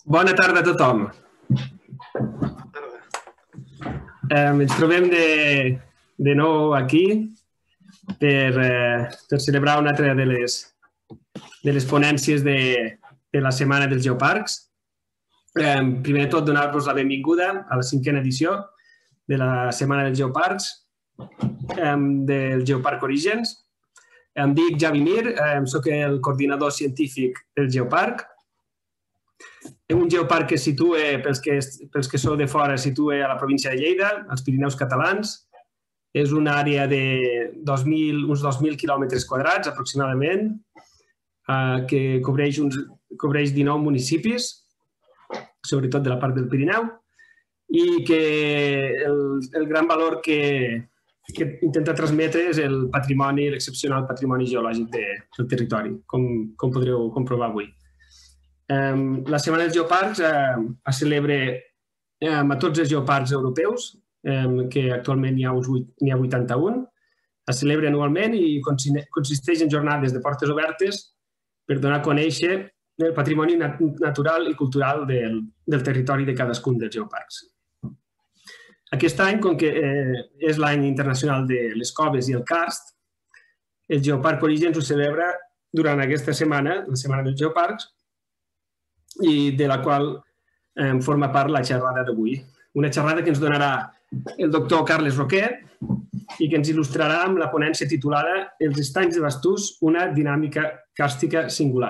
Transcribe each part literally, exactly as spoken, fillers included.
Bona tarda a tothom. Eh, ens trobem de, de nou aquí per, eh, per celebrar una altra de les, de les ponències de, de la Setmana dels Geoparcs. Eh, primer de tot, donar-vos la benvinguda a la cinquena edició de la Setmana dels Geoparcs, eh, del Geoparc Orígens. Em dic Javi Mir, eh, soc el coordinador científic del Geoparc. Un geoparc que es situa, pels que, pels que sou de fora, es situa a la província de Lleida, als Pirineus catalans. És una àrea de dos mil, uns dos mil quilòmetres quadrats, aproximadament, eh, que cobreix, uns, cobreix dinou municipis, sobretot de la part del Pirineu, i que el, el gran valor que, que intenta transmetre és el patrimoni, l'excepcional patrimoni geològic de, del territori, com, com podreu comprovar avui. Um, la Setmana dels Geoparcs uh, es celebra um, a tots els geoparcs europeus, um, que actualment hi ha, uns, hi ha vuitanta-un. Es celebra anualment i consisteix en jornades de portes obertes per donar a conèixer el patrimoni nat natural i cultural del, del territori de cadascun dels geoparcs. Aquest any, com que eh, és l'any internacional de les coves i el karst, el Geoparc Orígens ho celebra durant aquesta setmana, la Setmana dels Geoparcs, i de la qual eh, forma part la xerrada d'avui. Una xerrada que ens donarà el doctor Carles Roquer i que ens il·lustrarà amb la ponència titulada Els estanys de Bastús, una dinàmica càrstica singular.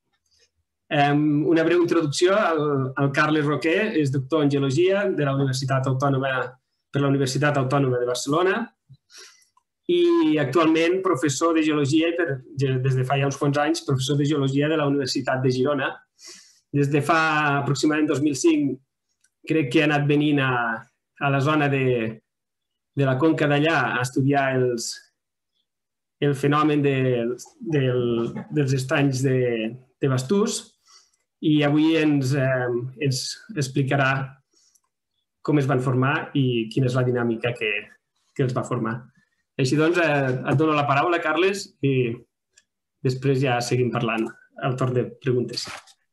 Eh, una breu introducció. El, el Carles Roquer és doctor en Geologia de la Universitat Autònoma, per la Universitat Autònoma de Barcelona i actualment professor de Geologia i per, des de fa ja uns quants anys professor de Geologia de la Universitat de Girona. Des de fa aproximadament dos mil cinc crec que ha anat venint a, a la zona de, de la conca d'allà a estudiar els, el fenomen de, del, dels estanys de, de Bastús i avui ens, eh, ens explicarà com es van formar i quina és la dinàmica que, que els va formar. Així doncs, eh, et dono la paraula, Carles, i després ja seguim parlant al torn de preguntes.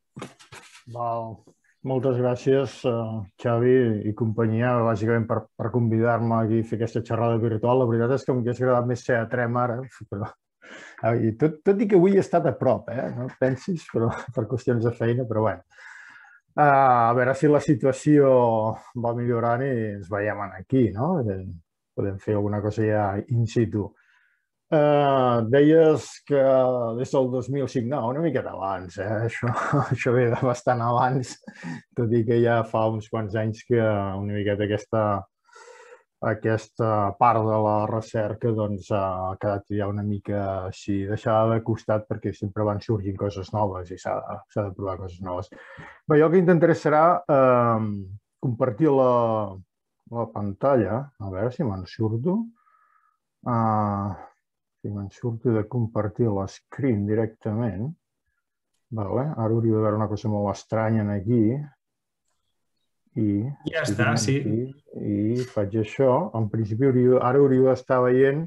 Val. Moltes gràcies, uh, Xavi i companyia, bàsicament per, per convidar-me aquí a fer aquesta xerrada virtual. La veritat és que m'hauria agradat més ser a Trem ara, però i tot, tot i que avui he estat a prop, eh? No et pensis, però per qüestions de feina, però bueno. Uh, a veure si la situació va millorant i ens veiem aquí, no? Podem fer alguna cosa ja in situ. Uh, deies que des del dos mil cinc, no, una miqueta abans, eh? això, això ve de bastant abans, tot i que ja fa uns quants anys que una miqueta aquesta, aquesta part de la recerca doncs, ha quedat ja una mica així deixada de costat perquè sempre van sorgint coses noves i s'ha de, de provar coses noves. Bé, jo el que intentaré serà eh, compartir la, la pantalla, a veure si me'n surto. Uh, Si me'n surto de compartir l'escreen directament, vale. Ara hauria d'haver una cosa molt estranya aquí. I, ja està, sí. I faig això. En principi, hauria, ara hauria d'estar veient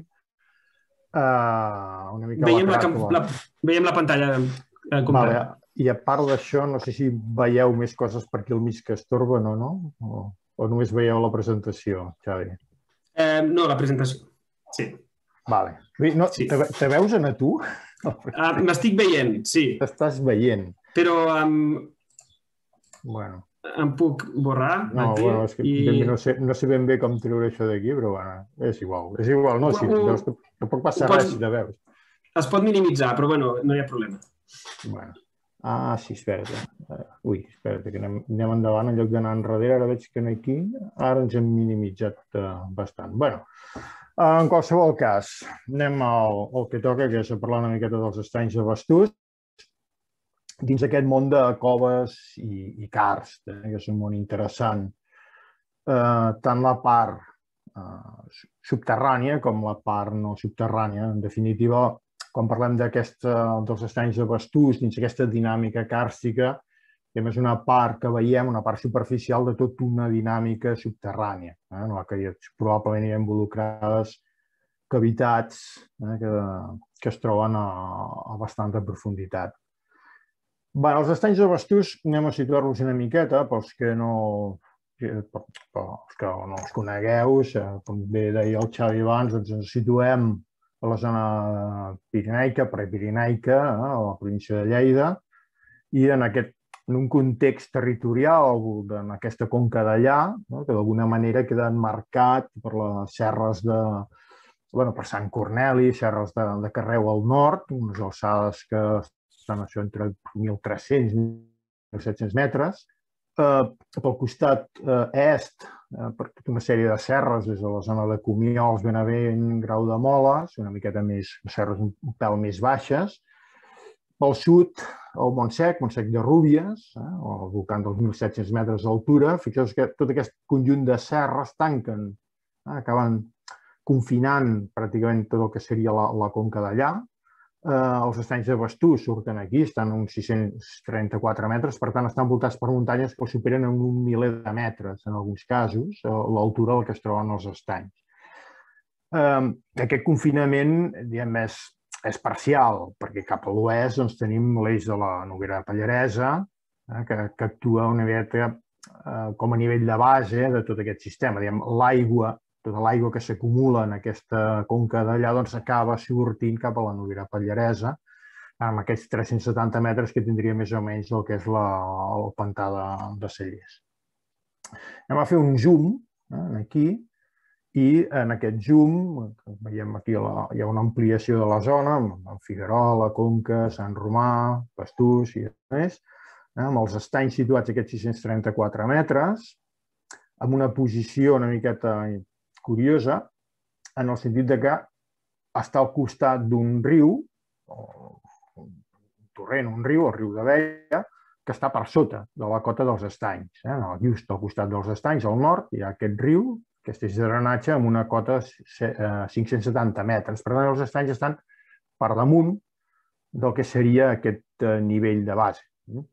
uh, una mica veiem la cràcula. La, la, veiem la pantalla eh, completa. Vale. I a part d'això, no sé si veieu més coses per aquí al mig que estorben o no, o, o només veieu la presentació, Xavi? Eh, no, la presentació, sí. Vale. No, sí. Te, te veus a tu? Uh, M'estic veient, sí. T'estàs veient. Però um, bueno. em puc borrar? No, bueno, és que i... no, sé, no sé ben bé com treure això d'aquí, però bueno, és igual. És igual, no, si veus que no pot passar pots... res si te veus. Es pot minimitzar, però bueno, no hi ha problema. Bueno. Ah, sí, espera't. Ui, espera't, que anem, anem endavant en lloc d'anar enrere. Ara veig que aquí, ara ens hem minimitzat uh, bastant. Bueno, en qualsevol cas, anem al, al que toca, que és a parlar una miqueta dels estanys de Bastús, dins aquest món de coves i, i karst, eh, que és un món interessant. Eh, tant la part eh, subterrània com la part no subterrània. En definitiva, quan parlem dels estanys de Bastús, dins aquesta dinàmica càrstica, i a més una part que veiem, una part superficial de tota una dinàmica subterrània, eh, en la que probablement hi ha involucrades cavitats eh, que, que es troben a, a bastanta profunditat. Bé, els estanys de Bastús anem a situar-los una miqueta pels que no, pels que no els conegueu. Com bé deia el Xavi abans, doncs ens situem a la zona pirinaica, prepirinaica, a la província de Lleida, i en aquest en un context territorial, en aquesta conca d'allà, no? Que d'alguna manera queda marcat per les serres de, bueno, per Sant Corneli, serres de, de Carreu al nord, unes alçades que estan això entre mil tres-cents i mil set-cents metres. Eh, pel costat eh, est, eh, per tota una sèrie de serres, des de la zona de Comiols, Benavent, Grau de Moles, una miqueta més, serres un, un pèl més baixes. Pel sud, el Montsec, Montsec de Rúbies, eh, al voltant dels mil set-cents metres d'altura. Fixeu-vos que tot aquest conjunt de serres tanquen, eh, acaben confinant pràcticament tot el que seria la, la conca d'allà. Eh, els estanys de Bastús surten aquí, estan a uns sis-cents trenta-quatre metres, per tant estan voltats per muntanyes que superen en un miler de metres, en alguns casos, l'altura del que es troben els estanys. Eh, aquest confinament, diguem, és és parcial, perquè cap a l'oest doncs, tenim l'eix de la Noguera Pallaresa, eh, que, que actua una miqueta eh, com a nivell de base de tot aquest sistema. L'aigua, tota l'aigua que s'acumula en aquesta conca d'allà doncs, acaba sortint cap a la Noguera Pallaresa, amb aquests tres-cents setanta metres que tindria més o menys el que és la, el pantà de, de Cellers. Anem a fer un zoom eh, aquí, i en aquest zoom, veiem aquí la, hi ha una ampliació de la zona, amb Figuerola, Conca, Sant Romà, Bastús i més, amb els estanys situats a aquests sis-cents trenta-quatre metres, amb una posició una miqueta curiosa, en el sentit de que està al costat d'un riu, un torrent, un riu, el riu d'Abella, que està per sota de la cota dels estanys. Just al costat dels estanys, al nord, hi ha aquest riu, aquest eix de drenatge amb una cota cinc-cents setanta metres. Per tant, els estanys estan per damunt del que seria aquest nivell de base.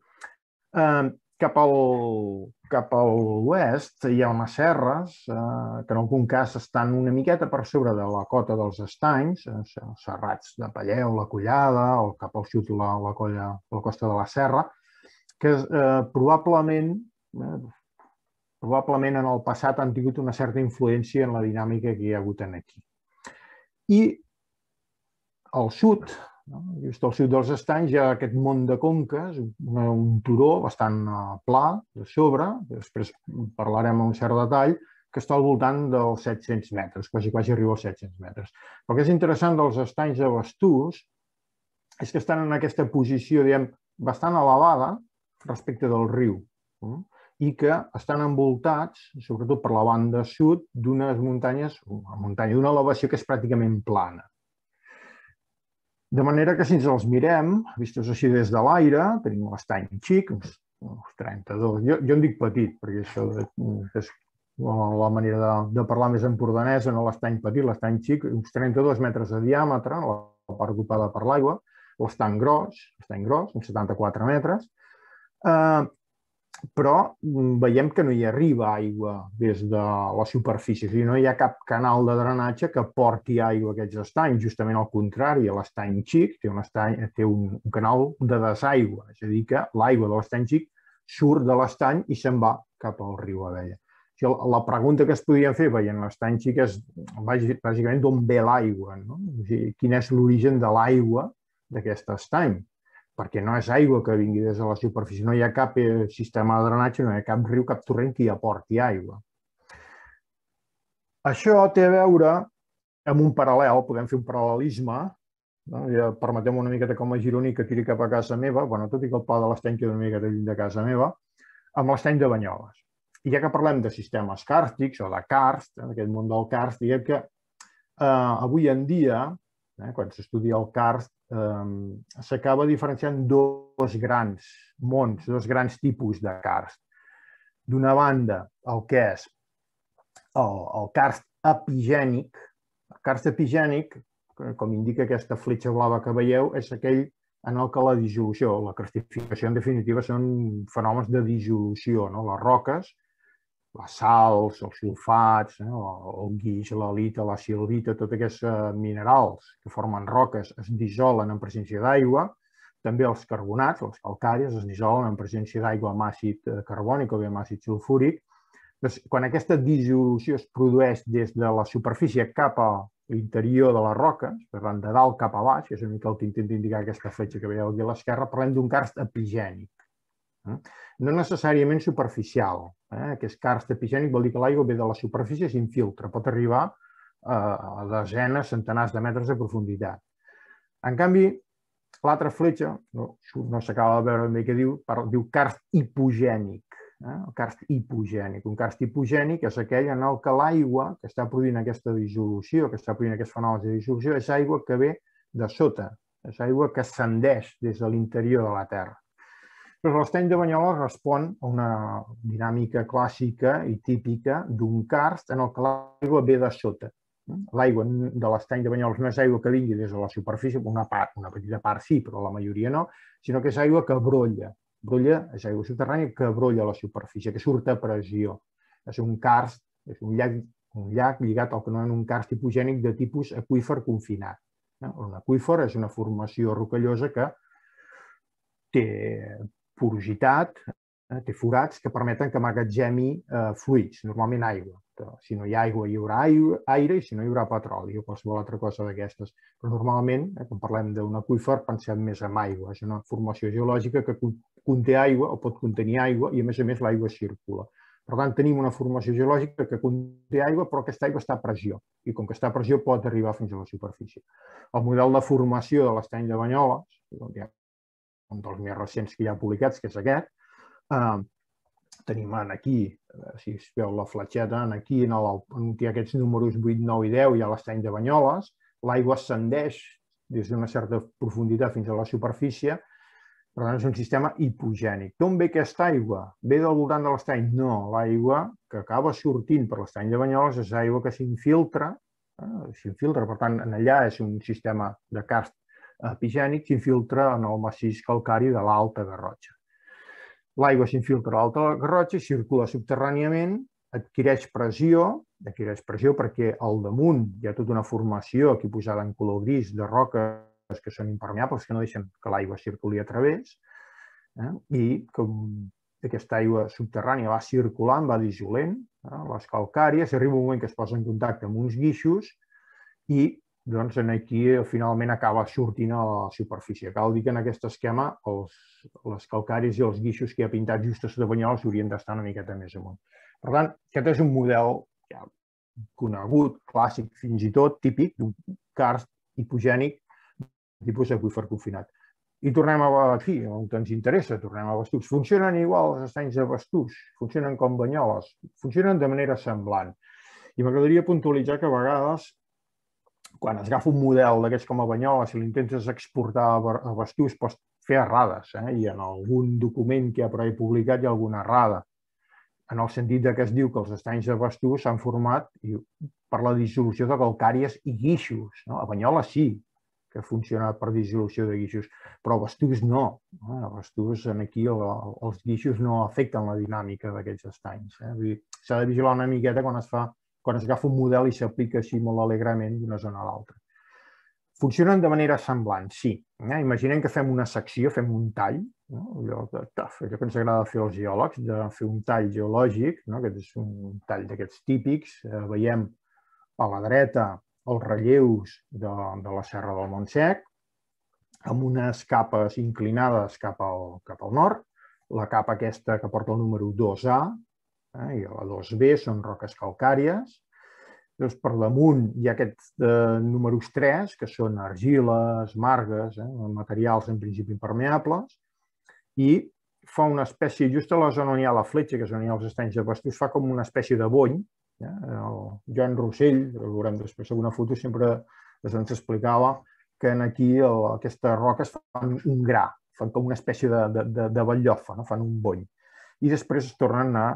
Cap al, cap a l'oest hi ha unes serres que en algun cas estan una miqueta per sobre de la cota dels estanys, els serrats de Palleu, la Collada, o cap al sud la, la, colla, la costa de la Serra, que eh, probablement eh, probablement en el passat han tingut una certa influència en la dinàmica que hi ha hagut aquí. I al sud, no? Just al sud dels estanys, hi ha aquest mont de conques, un, un turó bastant pla de sobre, després parlarem amb un cert detall, que està al voltant dels set-cents metres, quasi quasi arriba als set-cents metres. El que és interessant dels estanys de Bastús és que estan en aquesta posició, diguem, bastant elevada respecte del riu, i que estan envoltats, sobretot per la banda sud, d'unes muntanyes, una muntanya d'una elevació que és pràcticament plana. De manera que si ens els mirem, vistos així des de l'aire, tenim l'estany xic, uns trenta-dos, jo, jo en dic petit, perquè això és la manera de, de parlar més empordanesa, no l'estany petit, l'estany xic, uns trenta-dos metres de diàmetre, la part ocupada per l'aigua, l'estany gros, l'estany gros, uns setanta-quatre metres, eh, però veiem que no hi arriba aigua des de la superfície, és a dir, no hi ha cap canal de drenatge que porti aigua a aquests estanys, justament al contrari, l'estany xic té, un, estany, té un, un canal de desaigua, és a dir, que l'aigua de l'estany xic surt de l'estany i se'n va cap al riu Abella. La pregunta que es podien fer veient l'estany xic és bàsicament d'on ve l'aigua, no? Quin és l'origen de l'aigua d'aquest estany, perquè no és aigua que vingui des de la superfície, no hi ha cap sistema de drenatge, no hi ha cap riu, cap torrent que hi aporti aigua. Això té a veure amb un paral·lel, podem fer un paral·lelisme, no? Ja permetem una miqueta com a gironí que tiri cap a casa meva, bueno, tot i que el pla de l'estany queda una miqueta lluny de casa meva, amb l'estany de Banyoles. I ja que parlem de sistemes càrstics o de karst, d'aquest món del karst, diguem que eh, avui en dia, eh, quan s'estudia el karst, eh, s'acaba diferenciant dos grans mons, dos grans tipus de karst. D'una banda, el que és el, el karst epigènic. El karst epigènic, com indica aquesta fletxa blava que veieu, és aquell en el que la dissolució, la carstificació en definitiva són fenòmens de dissolució, no? Les roques, les sals, els sulfats, eh, el guix, l'halita, la silvita, tots aquests minerals que formen roques es dissolen en presència d'aigua, també els carbonats, els calcàries, es dissolen en presència d'aigua amb àcid carbònic o bé amb àcid sulfúric. Quan aquesta dissolució es produeix des de la superfície cap a l'interior de les roques, per tant, de dalt cap a baix, que és una mica el que intenta indicar aquesta fletxa que veieu aquí a l'esquerra, parlem d'un karst epigènic. No necessàriament superficial. Aquest karst epigènic vol dir que l'aigua ve de la superfície i s'infiltra, pot arribar a desenes, centenars de metres de profunditat. En canvi, l'altra fletxa, no s'acaba de veure bé què diu, diu karst hipogènic. El karst hipogènic. Un karst hipogènic és aquell en el que l'aigua que està produint aquesta dissolució, que està produint aquests fenòmens de dissolució, és aigua que ve de sota, és aigua que ascendeix des de l'interior de la Terra. Però l'estany de Banyoles respon a una dinàmica clàssica i típica d'un karst en el que l'aigua ve de sota. L'aigua de l'estany de Banyoles no és aigua que vingui des de la superfície, una part, una petita part sí, però la majoria no, sinó que és aigua que brolla. Brolla és aigua subterrània que brolla a la superfície, que surt a pressió. És un karst, és un llac, un llac lligat al que no és un karst hipogènic de tipus aqüífer confinat. Un aqüífer és una formació rocallosa que té porositat, té forats que permeten que amagatzemi fluids, normalment aigua. Si no hi ha aigua, hi haurà aire, i si no, hi haurà petroli o qualsevol altra cosa d'aquestes. Però normalment, quan parlem d'un aqüífer, pensem més en aigua. És una formació geològica que conté aigua o pot contenir aigua i, a més a més, l'aigua circula. Per tant, tenim una formació geològica que conté aigua, però aquesta aigua està a pressió. I com que està a pressió, pot arribar fins a la superfície. El model de formació de l'estany de Banyoles, un dels més recents que hi ha publicats, que és aquest, tenim aquí, si es veu la fletxeta, aquí on hi ha aquests números vuit, nou i deu, hi ha l'estany de Banyoles, l'aigua ascendeix des d'una certa profunditat fins a la superfície, per tant és un sistema hipogènic. D'on ve aquesta aigua? Ve del voltant de l'estany? No, l'aigua que acaba sortint per l'estany de Banyoles és aigua que s'infiltra, s'infiltra, per tant, allà és un sistema de karst epigènic, s'infiltra en el massís calcari de l'Alta Garrotxa. L'aigua s'infiltra a l'Alta Garrotxa i circula subterràniament, adquireix pressió, adquireix pressió perquè al damunt hi ha tota una formació aquí posada en color gris de roques que són impermeables, que no deixen que l'aigua circuli a través, i com aquesta aigua subterrània va circulant, va dissolent les calcàries, arriba un moment que es posa en contacte amb uns guixos i doncs aquí finalment acaba sortint a la superfície. Cal dir que en aquest esquema les calcàries i els guixos que hi ha pintats just a sota Banyoles haurien d'estar una miqueta més amunt. Per tant, aquest és un model conegut, clàssic fins i tot, típic, d'un karst hipogènic tipus aqüífer confinat. I tornem aquí, on ens interessa, tornem a Bastús. Funcionen igual els estanys de Bastús, funcionen com Banyoles, funcionen de manera semblant. I m'agradaria puntualitzar que a vegades quan es agafa un model d'aquests com a Banyoles i l'intentes exportar a Bastús, pots fer errades, i en algun document que hi ha per ahí publicat hi ha alguna errada, en el sentit que es diu que els estanys de Bastús s'han format per la dissolució de calcàries i guixos. A Banyoles sí que funciona per dissolució de guixos, però a Bastús no. A Bastús aquí els guixos no afecten la dinàmica d'aquests estanys. S'ha de vigilar una miqueta quan es fa quan es agafa un model i s'aplica així molt alegrement d'una zona a l'altra. Funcionen de manera semblant, sí. Imaginem que fem una secció, fem un tall, allò que ens agrada fer als geòlegs, de fer un tall geològic, que és un tall d'aquests típics. Veiem a la dreta els relleus de la Serra del Montsec, amb unes capes inclinades cap al nord, la capa aquesta que porta el número dos A, i la dos B són roques calcàries. Per damunt hi ha aquests números tres, que són argiles, margues, materials en principi impermeables, i fa una espècie, just a la zona on hi ha la fletxa, que és on hi ha els estanys de Bastús, fa com una espècie de bony. El Joan Rossell, que veurem després alguna foto, sempre ens explicava que aquí aquestes roques fan un gra, fan com una espècie de batllofa, fan un bony. I després es tornen a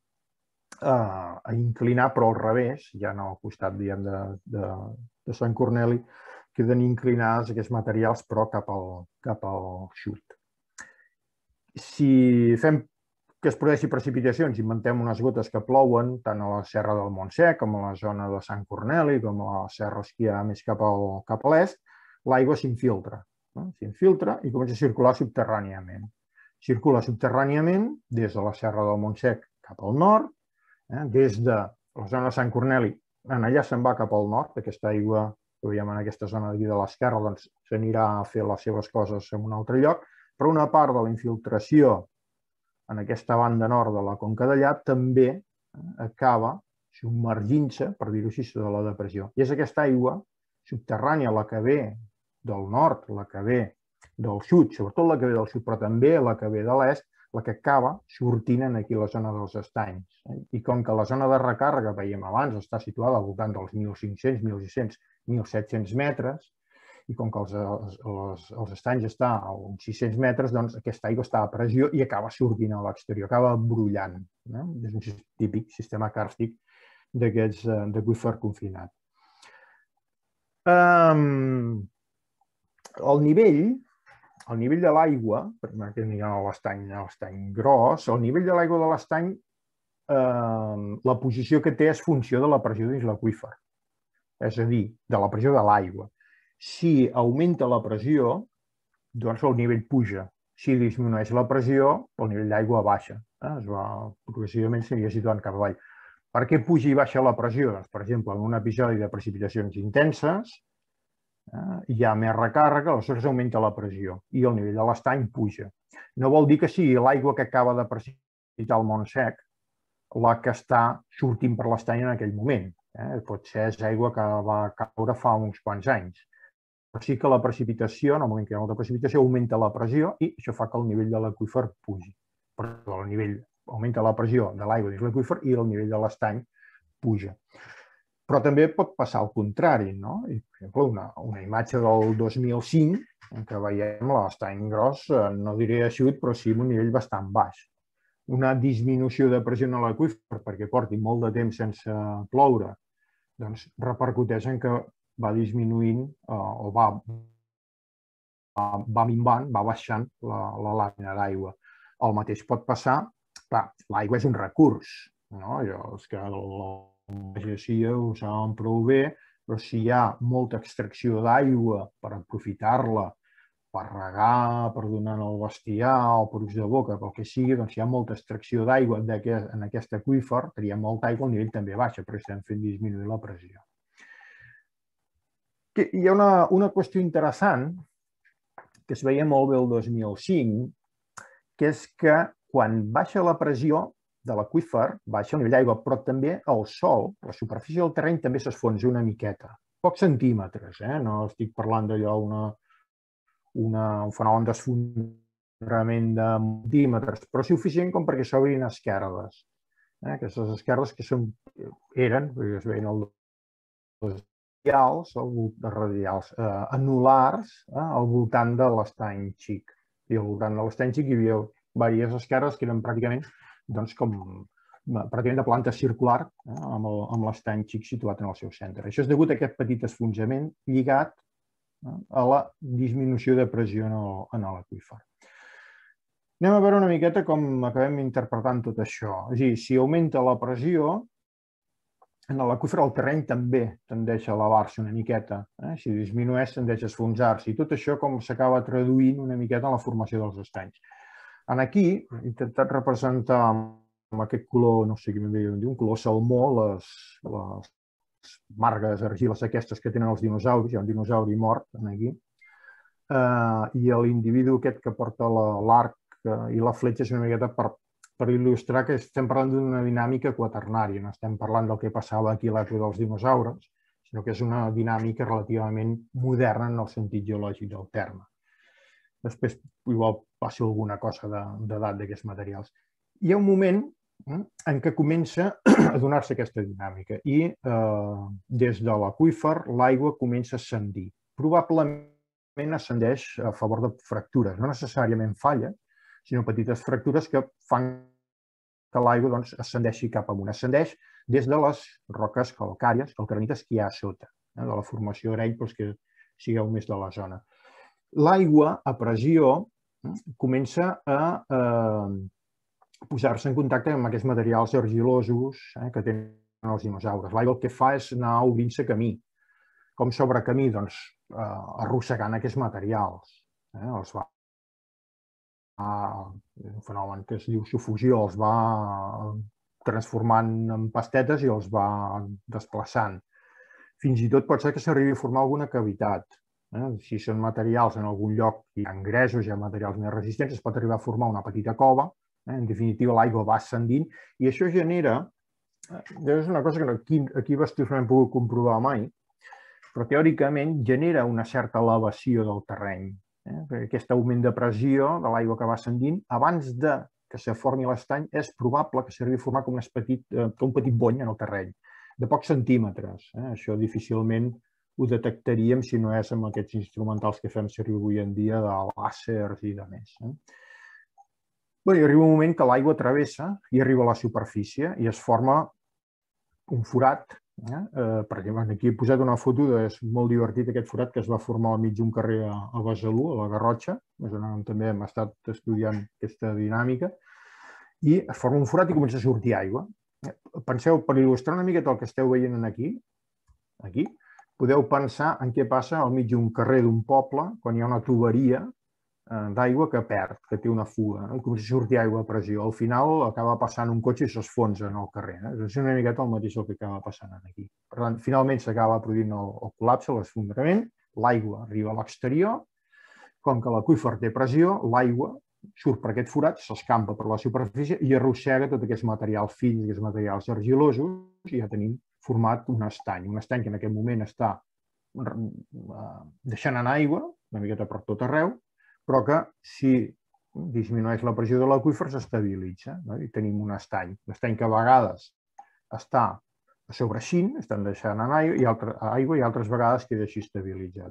a inclinar, però al revés, ja no al costat de Sant Corneli, queden inclinats aquests materials, però cap al xut. Si fem que es produeixi precipitacions, inventem unes gotes que plouen tant a la Serra del Montsec com a la zona de Sant Corneli, com a les serres que hi ha més cap a l'est, l'aigua s'infiltra. s'infiltra i comença a circular subterràniament. Circula subterràniament des de la Serra del Montsec cap al nord, des de la zona de Sant Corneli, allà se'n va cap al nord, aquesta aigua que veiem en aquesta zona d'aquí de l'esquerra, doncs s'anirà a fer les seves coses en un altre lloc, però una part de la infiltració en aquesta banda nord de la Conca d'Allà també acaba submergint-se, per dir-ho així, de la depressió. I és aquesta aigua subterrània, la que ve del nord, la que ve del sud, sobretot la que ve del sud, però també la que ve de l'est, la que acaba sortint aquí a la zona dels estanys. I com que la zona de recàrrega, veiem abans, està situada al voltant dels mil cinc-cents, mil sis-cents, mil set-cents metres, i com que els, els, els estanys està a uns sis-cents metres, doncs aquesta aigua està a pressió i acaba sortint a l'exterior, acaba brollant. Eh? És un típic sistema càrstic d'aquests d'aqüífer confinat. Um, el nivell, el nivell de l'aigua, perquè hi ha l'estany gros, el nivell de l'aigua de l'estany, eh, la posició que té és funció de la pressió dins l'aqüífer, és a dir, de la pressió de l'aigua. Si augmenta la pressió, doncs el nivell puja. Si disminueix la pressió, el nivell d'aigua baixa. Eh? Es va progressivament s'aniria situant cap avall. Per què puja i baixa la pressió? Doncs, per exemple, en un episodi de precipitacions intenses, eh, hi ha més recàrrega, aleshores augmenta la pressió i el nivell de l'estany puja. No vol dir que sigui l'aigua que acaba de precipitar el Montsec la que està sortint per l'estany en aquell moment. Eh? Potser és aigua que va caure fa uns quants anys. Però sí que la precipitació, en el moment que hi ha molta precipitació, augmenta la pressió i això fa que el nivell de l'aqüífer pugi. Però el nivell augmenta la pressió de l'aigua dins l'aqüífer i el nivell de l'estany puja. Però també pot passar al contrari, no? I, per exemple, una, una imatge del dos mil cinc, en què veiem l'estany gros, no diré eixut, però sí amb un nivell bastant baix. Una disminució de pressió en l'aqüífer, perquè porti molt de temps sense ploure, doncs repercuteix en que va disminuint o va, va minvant, va baixant la, la làmina d'aigua. El mateix pot passar, clar, l'aigua és un recurs, no? Els que la pagesia ho saben prou bé, però si hi ha molta extracció d'aigua per aprofitar-la, per regar, per donar al bestiar o per ús de boca, pel que sigui, doncs si hi ha molta extracció d'aigua en aquest aqüífer, tria molta aigua, el nivell també baixa, però estem fent disminuir la pressió. Hi ha una, una qüestió interessant que es veia molt bé el dos mil cinc, que és que quan baixa la pressió de l'aqüífer, baixa el nivell d'aigua, però també el sòl, la superfície del terreny també s'esfonsa una miqueta. Pocs centímetres, eh? No estic parlant d'allò, una, una, un fenomen d'esfondrament de centímetres, però suficient com perquè s'obrin esquerdes. Eh? Aquestes esquerdes que són, eren, perquè es veien el radials, de radials eh, anulars eh, al voltant de l'estany xic. I al voltant de l'estany xic hi havia diverses esquerdes que eren pràcticament, doncs, com, pràcticament de planta circular eh, amb l'estany xic situat en el seu centre. Això és degut a aquest petit esfonsament lligat eh, a la disminució de pressió en l'aqüífer. Anem a veure una miqueta com acabem interpretant tot això. És a dir, si augmenta la pressió, en l'aqüífer el terreny també tendeix a elevar-se una miqueta. Eh? Si disminueix, tendeix a esfonsar-se. I tot això com s'acaba traduint una miqueta en la formació dels estanys. En aquí he intentat representar amb aquest color, no sé què m'he dit, un color salmó, les, les margues, argiles aquestes que tenen els dinosauris. Hi ha un dinosauri mort aquí. Eh, I l'individu aquest que porta l'arc i la fletxa és una miqueta per per il·lustrar que estem parlant d'una dinàmica quaternària, no estem parlant del que passava aquí a l'època dels dinosaures, sinó que és una dinàmica relativament moderna en el sentit geològic del terme. Després, igual passi alguna cosa d'edat d'aquests materials. Hi ha un moment en què comença a donar-se aquesta dinàmica i eh, des de l'aqüífer l'aigua comença a ascendir. Probablement ascendeix a favor de fractures, no necessàriament falla, sinó petites fractures que fan que l'aigua doncs, ascendeixi cap amunt. Ascendeix des de les roques calcàries, calcarenites que hi ha a sota, eh, de la formació Grell, pels que sigueu més de la zona. L'aigua a pressió eh, comença a eh, posar-se en contacte amb aquests materials argilosos eh, que tenen els dinosaures. L'aigua el que fa és anar obrint-se camí. Com s'obre camí? Doncs eh, arrossegant aquests materials. els va, un fenomen que es diu sufusió, els va transformant en pastetes i els va desplaçant. Fins i tot pot ser que s'arribi a formar alguna cavitat. Si són materials en algun lloc hi ha engreixos, hi ha materials més resistents, es pot arribar a formar una petita cova. En definitiva, l'aigua va ascendint i això genera, és una cosa que aquí, aquí a Bastils no hem pogut comprovar mai, però teòricament genera una certa elevació del terreny. Aquest augment de pressió de l'aigua que va ascendint, abans de que se formi l'estany, és probable que s'arribi a formar com un petit bony en el terreny, de pocs centímetres. Això difícilment ho detectaríem si no és amb aquests instrumentals que fem servir avui en dia, de làsers i de més. Bé, arriba un moment que l'aigua travessa i arriba a la superfície i es forma un forat. Per exemple, aquí he posat una foto, és molt divertit aquest forat que es va formar al mig d'un carrer a Besalú, a la Garrotxa, on també hem estat estudiant aquesta dinàmica, i es forma un forat i comença a sortir aigua. Penseu, per il·lustrar una miqueta el que esteu veient aquí, aquí, podeu pensar en què passa al mig d'un carrer d'un poble quan hi ha una tuberia d'aigua que perd, que té una fuga. Comença a sortir aigua a pressió. Al final acaba passant un cotxe i s'esfonsa en el carrer. És una miqueta el mateix el que acaba passant aquí. Per tant, finalment s'acaba produint el col·lapse, l'esfondrament, l'aigua arriba a l'exterior, com que l'aqüífer té pressió, l'aigua surt per aquest forat, s'escampa per la superfície i arrossega tots aquests materials fins, aquests materials argilosos, i ja tenim format un estany. Un estany que en aquest moment està deixant anar aigua, una miqueta per tot arreu, però que si disminueix la pressió de l'aqüífer s'estabilitza i tenim un estany. Un estany que a vegades està sobreixint, estan deixant anar aigua i altres vegades queda així estabilitzat.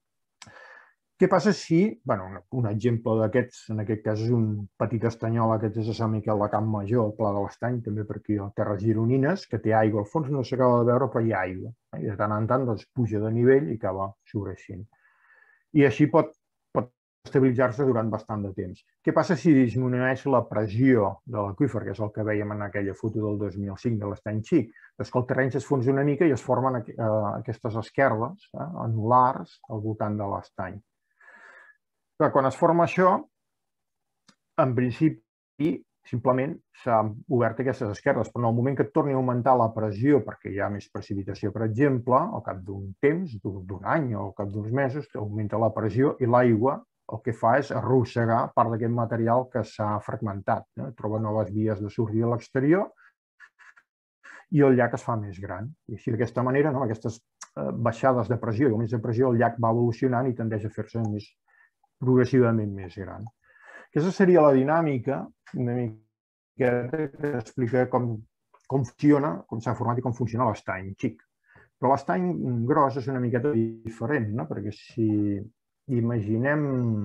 Què passa si, un exemple d'aquests, en aquest cas és un petit estanyol, aquest és a Sant Miquel de Campmajor, el Pla de l'Estany, també per aquí a Terres Gironines, que té aigua, al fons no s'acaba de veure, però hi ha aigua. I de tant en tant puja de nivell i acaba sobreixint. I així pot estabilitzar-se durant bastant de temps. Què passa si disminueix la pressió de l'aqüífer, que és el que vèiem en aquella foto del dos mil cinc de l'Estany Xic? És que el terreny s'esfonsa una mica i es formen aquestes esquerdes anulars al voltant de l'estany. Quan es forma això, en principi, simplement s'han obert aquestes esquerdes, però en el moment que et torni a augmentar la pressió, perquè hi ha més precipitació, per exemple, al cap d'un temps, d'un any o al cap d'uns mesos, augmenta la pressió i l'aigua el que fa és arrossegar part d'aquest material que s'ha fragmentat. Troba noves vies de sortir a l'exterior i el llac es fa més gran. I així d'aquesta manera, amb aquestes baixades de pressió i augments de pressió, el llac va evolucionant i tendeix a fer-se progressivament més gran. Aquesta seria la dinàmica una miqueta que explica com funciona, com s'ha format i com funciona l'estany xic. Però l'estany gros és una miqueta diferent, perquè si imaginem,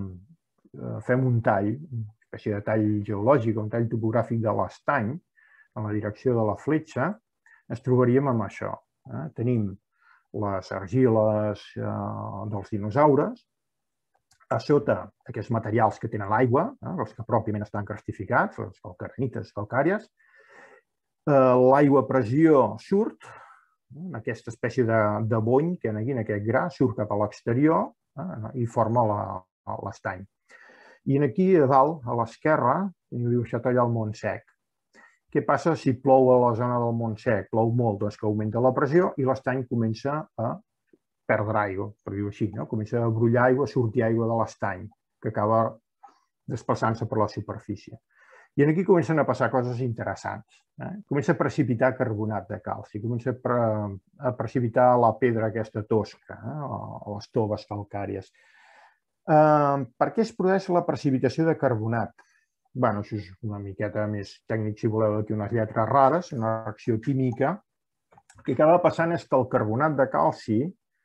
fem un tall, una espècie de tall geològic, un tall topogràfic de l'estany, en la direcció de la fletxa, ens trobaríem amb això. Tenim les argiles dels dinosaures, a sota aquests materials que tenen l'aigua, els que pròpiament estan carstificats, les calcarenites calcàries, l'aigua a pressió surt, aquesta espècie de bony que aquí en aquest gra surt cap a l'exterior i forma l'estany. I aquí a dalt, a l'esquerra, teniu dibuixat allà el Montsec. Què passa si plou a la zona del Montsec? Plou molt, doncs que augmenta la pressió i l'estany comença a perdre aigua, per dir-ho així. Comença a brollar aigua, a sortir aigua de l'estany, que acaba desplaçant-se per la superfície. I aquí comencen a passar coses interessants. Comença a precipitar carbonat de calci, comença a precipitar la pedra aquesta tosca, les toves calcàries. Per què es produeix la precipitació de carbonat? Bé, això és una miqueta més tècnic, si voleu, aquí unes lletres rares, una reacció química. El que acaba passant és que el carbonat de calci,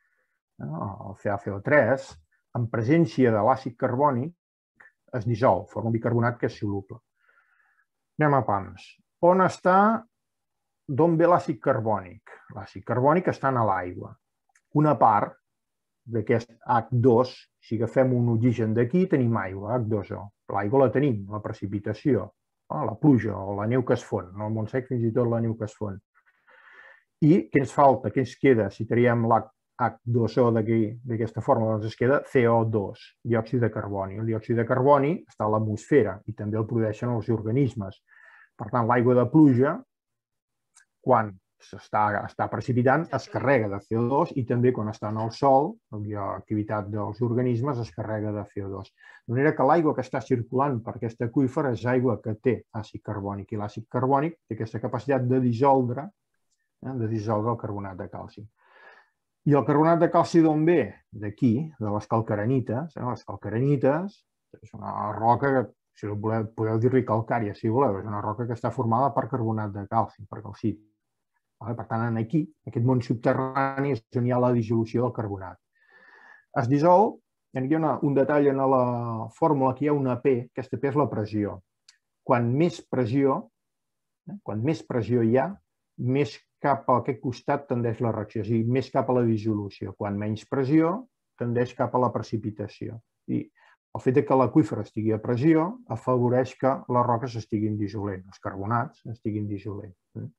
el C a C O tres, en presència de l'àcid carbònic, es dissol, forma un bicarbonat que és soluble. Anem a pams. On està, d'on ve l'àcid carbònic? L'àcid carbònic està a l'aigua. Una part d'aquest hac dos, si agafem un oxigen d'aquí, tenim aigua, hac dos O. L'aigua la tenim, la precipitació, la pluja o la neu que es fon. En el Montsec fins i tot la neu que es fon. I què ens falta? Què ens queda si traiem l'hac hac dos o d'aquesta forma, doncs es queda ce o dos, diòxid de carboni. El diòxid de carboni està a l'atmosfera i també el produeixen els organismes. Per tant, l'aigua de pluja, quan s'està està precipitant, es carrega de ce o dos i també quan està en el sol, on hi ha activitat dels organismes, es carrega de ce o dos. De manera que l'aigua que està circulant per aquest aqüífer és aigua que té àcid carbònic i l'àcid carbònic té aquesta capacitat de dissoldre, eh, de dissoldre el carbonat de calci. I el carbonat de calci d'on ve? D'aquí, de les calcarenites. Eh? Les calcarenites és una roca que, si voleu, podeu dir-li calcària, si voleu, és una roca que està formada per carbonat de calci, per calcit. Per tant, aquí, aquest món subterrani, és on hi ha la dissolució del carbonat. Es dissol, hi ha una, un detall en la fórmula, que hi ha una P, aquesta P és la pressió. Quan més pressió, eh, quan més pressió hi ha, més cap a aquest costat tendeix la reacció, o sigui, més cap a la dissolució. Quan menys pressió, tendeix cap a la precipitació. I el fet que l'aqüífer estigui a pressió afavoreix que les roques estiguin dissolent, els carbonats estiguin dissolent.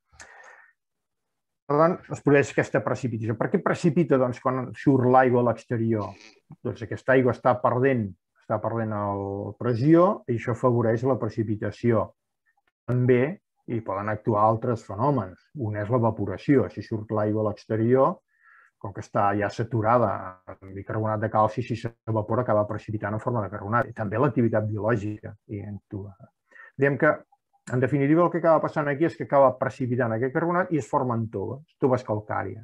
Per tant, es produeix aquesta precipitació. Per què precipita doncs, quan surt l'aigua a l'exterior? Doncs aquesta aigua està perdent, està perdent la pressió i això afavoreix la precipitació. També hi poden actuar altres fenòmens. Un és l'evaporació. Si surt l'aigua a l'exterior, com que està ja saturada amb bicarbonat de calci, si s'evapora acaba precipitant en forma de carbonat. I també l'activitat biològica hi actua. Diem que en definitiva, el que acaba passant aquí és que acaba precipitant aquest carbonat i es formen toves, toves calcàries.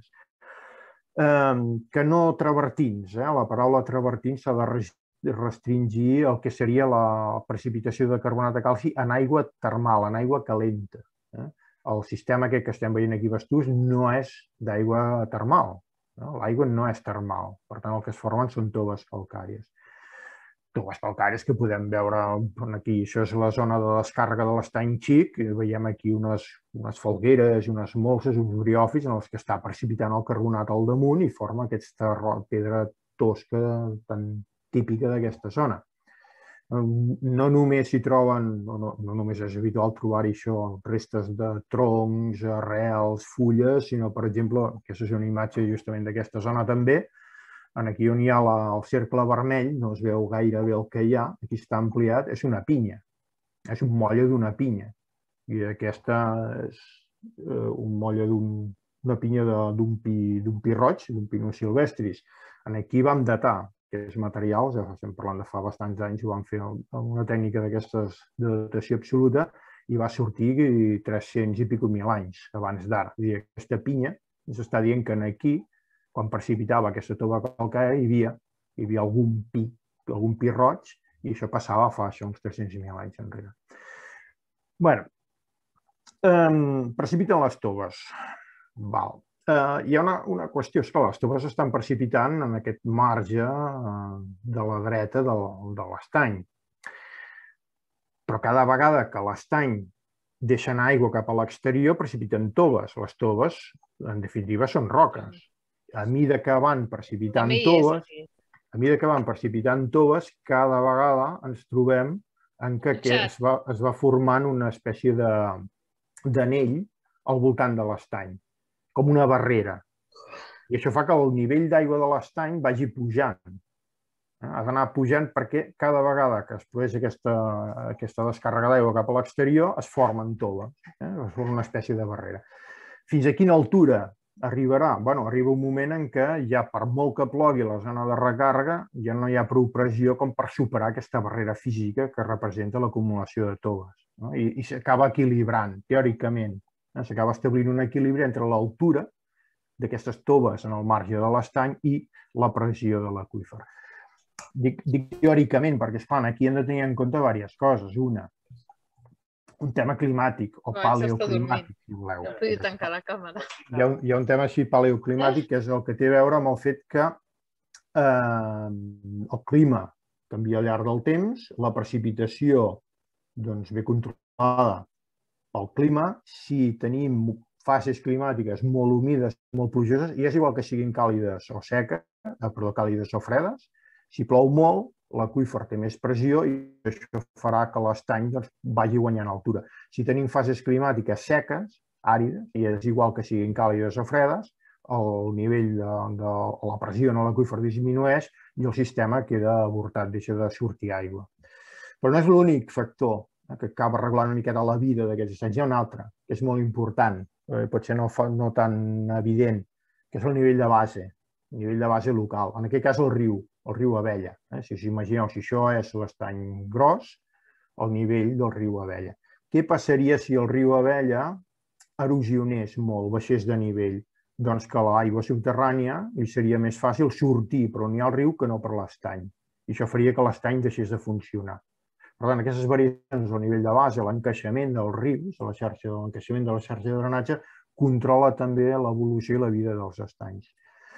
Que no travertins, la paraula travertins s'ha de restringir el que seria la precipitació de carbonat de calci en aigua termal, en aigua calenta. El sistema aquest que estem veient aquí a Bastús no és d'aigua termal, l'aigua no és termal, per tant el que es formen són toves calcàries. Toves calcàries que podem veure aquí. Això és la zona de descàrrega de l'estany xic. Veiem aquí unes falgueres, unes molses, uns briòfits en els que està precipitant el carbonat al damunt i forma aquesta pedra tosca tan típica d'aquesta zona. No només s'hi troben, no només és habitual trobar-hi això, restes de troncs, arrels, fulles, sinó, per exemple, aquesta és una imatge justament d'aquesta zona també. Aquí on hi ha el cercle vermell, no es veu gaire bé el que hi ha, aquí està ampliat, és una pinya, és un molle d'una pinya. I aquesta és un molle d'una pinya d'un pi roig, d'un pinus silvestris. Aquí vam datar aquests materials, estem parlant de fa bastants anys, ho vam fer amb una tècnica d'aquestes de datació absoluta i va sortir tres-cents i pico mil anys abans d'ara. Aquesta pinya ens està dient que aquí, quan precipitava aquesta tova calcària, hi havia algun pi, algun pi roig, i això passava fa uns tres-cents mil anys enrere. Bé, precipiten les toves. Hi ha una qüestió, és que les toves estan precipitant en aquest marge de la dreta de l'estany. Però cada vegada que l'estany deixa anar aigua cap a l'exterior, precipiten toves. Les toves, en definitiva, són roques. A mida que van precipitant toves, a mida que van precipitant toves, cada vegada ens trobem en que es va formant una espècie d'anell al voltant de l'estany, com una barrera. I això fa que el nivell d'aigua de l'estany vagi pujant. Ha d'anar pujant perquè cada vegada que es produeix aquesta descàrrega d'aigua cap a l'exterior es formen toves, es forma una espècie de barrera. Fins a quina altura arribarà? Bé, arriba un moment en què ja per molt que plogui la zona de recàrrega ja no hi ha prou pressió com per superar aquesta barrera física que representa l'acumulació de toves. I s'acaba equilibrant, teòricament. S'acaba establint un equilibri entre l'altura d'aquestes toves en el marge de l'estany i la pressió de l'aqüífer. Dic teòricament perquè, esclar, aquí hem de tenir en compte diverses coses. Una, un tema climàtic o paleoclimàtic, si voleu. Vull tancar la càmera. Hi ha un tema així paleoclimàtic que és el que té a veure amb el fet que el clima canvia al llarg del temps, la precipitació ve controlada pel clima. Si tenim fases climàtiques molt humides, molt plujoses, i és igual que siguin càlides o seques, perdó, càlides o fredes, si plou molt, l'aqüífer té més pressió i això farà que l'estany vagi guanyant altura. Si tenim fases climàtiques seques, àrides, i és igual que siguin càlides o fredes, el nivell de, de la pressió en l'aqüífer disminueix i el sistema queda avortat, deixa de sortir aigua. Però no és l'únic factor que acaba regulant una miqueta la vida d'aquests estanys. Hi ha un altre, que és molt important, potser no, no tan evident, que és el nivell de base, el nivell de base local. En aquest cas el riu, el riu Abella. Si us imagineu, si això és l'estany gros, el nivell del riu Abella. Què passaria si el riu Abella erosionés molt, baixés de nivell? Doncs que l'aigua subterrània li seria més fàcil sortir per on hi ha el riu que no per l'estany. I això faria que l'estany deixés de funcionar. Per tant, aquestes variacions al nivell de base, l'encaixament dels rius, l'encaixament de la xarxa de drenatge, controla també l'evolució i la vida dels estanys.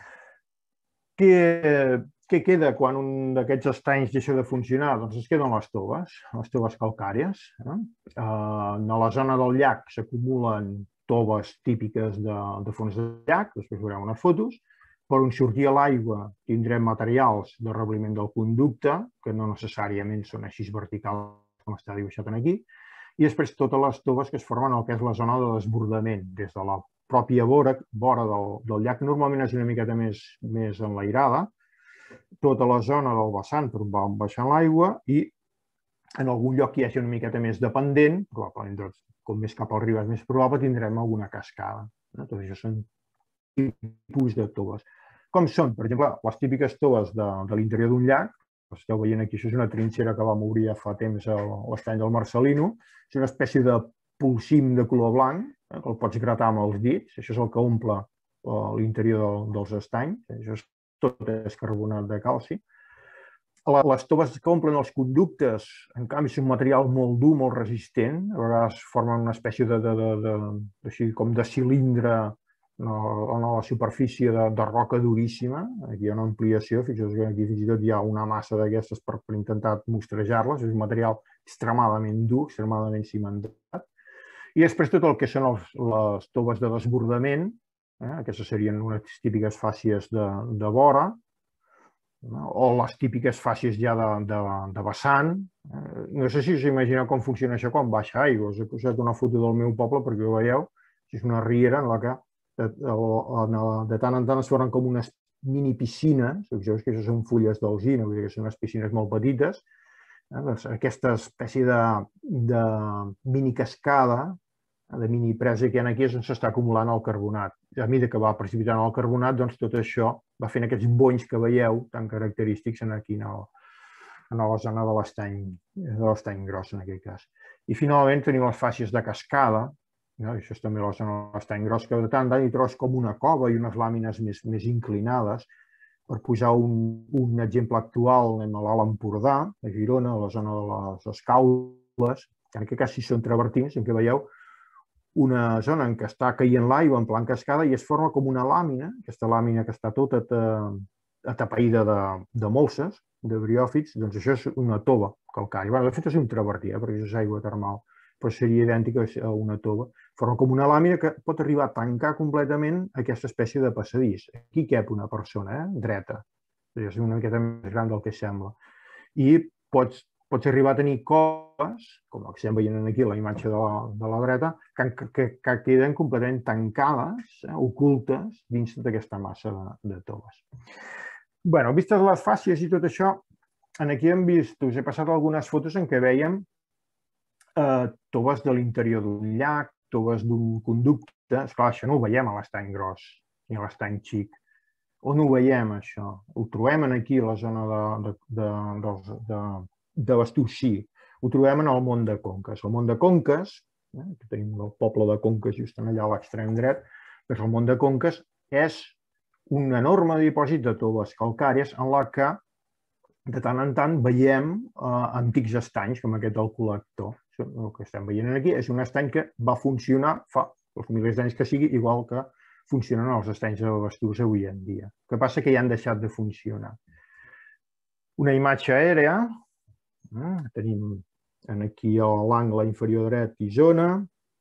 Què, què queda quan un d'aquests estanys deixa de funcionar? Doncs es queden les toves, les toves calcàries. Eh? En la zona del llac s'acumulen toves típiques de, de fons de llac, després veurem unes fotos. Per on sortir l'aigua tindrem materials de rebliment del conducte, que no necessàriament són així verticals com està dibuixat aquí, i després totes les toves que es formen al que és la zona de desbordament, des de la pròpia vora, vora del, del llac, normalment és una miqueta més, més enlairada, tota la zona del vessant per on va baixant l'aigua i en algun lloc que hi hagi una miqueta més de pendent, probablement doncs, com més cap al riu és més probable, tindrem alguna cascada. Tot això són tipus de toves. Com són? Per exemple, les típiques toves de, de l'interior d'un llac, esteu veient aquí, això és una trinxera que vam obrir ja fa temps a l'estany del Marcelino, és una espècie de polsim de color blanc, eh, que el pots gratar amb els dits, això és el que omple l'interior del, dels estanys, això és, tot és carbonat de calci. Les toves que omplen els conductes, en canvi, és un material molt dur, molt resistent. A vegades formen una espècie de, de, de, de, així, com de cilindre a la superfície de, de roca duríssima. Aquí hi ha una ampliació, fixeu que aquí fins i tot hi ha una massa d'aquestes per, per intentar mostrejar-les. És un material extremadament dur, extremadament cimentat. I després tot el que són els, les toves de desbordament, eh? Aquestes serien unes típiques fàcies de, de vora, o les típiques fàcies ja de, de, de vessant. No sé si us imagineu com funciona això quan baixa aigua. Us he posat una foto del meu poble perquè ho veieu. És una riera en la que de, de, de tant en tant es formen com unes mini piscines. Fixeu que això són fulles d'alzina, vull dir que són unes piscines molt petites. Aquesta espècie de, de mini cascada, de mini presa que hi ha aquí és on s'està acumulant el carbonat. A mesura que va precipitant el carbonat, doncs tot això va fent aquests bonys que veieu tan característics aquí en, el, en la zona de l'estany gros, en aquest cas. I finalment tenim les fàcies de cascada, no? Això és també la zona de l'estany gros, que de tant en tant hi trobes com una cova i unes làmines més, més inclinades. Per posar un, un exemple actual, anem a l'Alt Empordà, a Girona, a la zona de les Escaules, que en aquest cas sí són travertins, en què veieu una zona en què està caient l'aigua en plan cascada i es forma com una làmina, aquesta làmina que està tota atapeïda de, de molses, de briòfits, doncs això és una tova calcària. Bueno, de fet és un travertí, eh, perquè això és aigua termal, però seria idèntica a una tova. Forma com una làmina que pot arribar a tancar completament aquesta espècie de passadís. Aquí cap una persona, eh, dreta. És una miqueta més gran del que sembla. I pots Pots arribar a tenir coves, com el que estem veient aquí, la imatge de la, de la dreta, que, que, que queden completament tancades, eh, ocultes, dins d'aquesta massa de, de toves. Bé, vistes les fàcies i tot això, aquí hem vist, us he passat algunes fotos en què veiem eh, toves de l'interior d'un llac, toves d'un conducte. Esclar, això no ho veiem a l'estany gros, ni a l'estany xic. On ho veiem, això? Ho trobem aquí, a la zona de, de, de, de, de de Basturs, sí. Ho trobem en el Mont de Conques. El Mont de Conques, eh, que tenim el poble de Conques just allà a l'extrem dret, doncs el Mont de Conques és un enorme dipòsit de toves calcàries en la que de tant en tant veiem eh, antics estanys, com aquest del Col·lector. El que estem veient aquí és un estany que va funcionar fa els milers d'anys que sigui, igual que funcionen els estanys de Basturs avui en dia. El que passa que ja han deixat de funcionar. Una imatge aèrea. Tenim aquí a l'angle inferior dret Isona.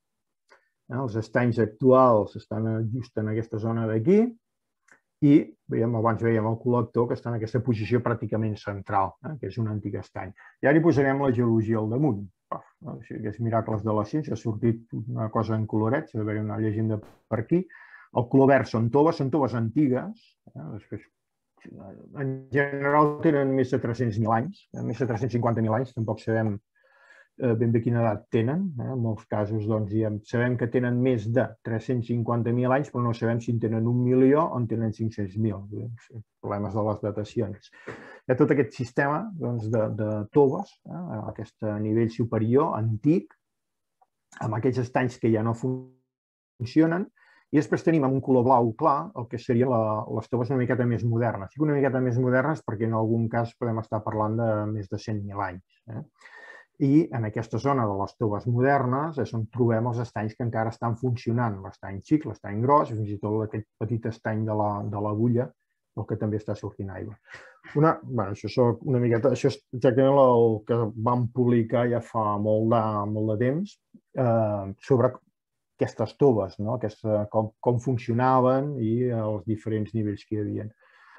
Els estanys actuals estan just en aquesta zona d'aquí i abans veiem el Col·lector que està en aquesta posició pràcticament central, que és un antic estany. I ara hi posarem la geologia al damunt. Aquests miracles de la ciència, ha sortit una cosa en coloret, s'ha d'haver una llegenda per aquí. El color verd són toves, són toves antigues. Després, en general tenen més de tres-cents mil anys, més de tres-cents cinquanta mil anys, tampoc sabem ben bé quina edat tenen. En molts casos sabem que tenen més de tres-cents cinquanta mil anys, però no sabem si en tenen un milió o en tenen cinc-cents mil. Problemes de les datacions. Hi ha tot aquest sistema de toves, aquest nivell superior, antic, amb aquests estanys que ja no funcionen, i després tenim amb un color blau clar el que serien les toves una miqueta més modernes. Dic una miqueta més modernes perquè en algun cas podem estar parlant de més de cent mil anys. I en aquesta zona de les toves modernes és on trobem els estanys que encara estan funcionant, l'estany xic, l'estany gros, fins i tot aquest petit estany de l'agulla, el que també està sortint aigua. Això és exactament el que vam publicar ja fa molt de temps sobre aquestes toves, com funcionaven i els diferents nivells que hi havia.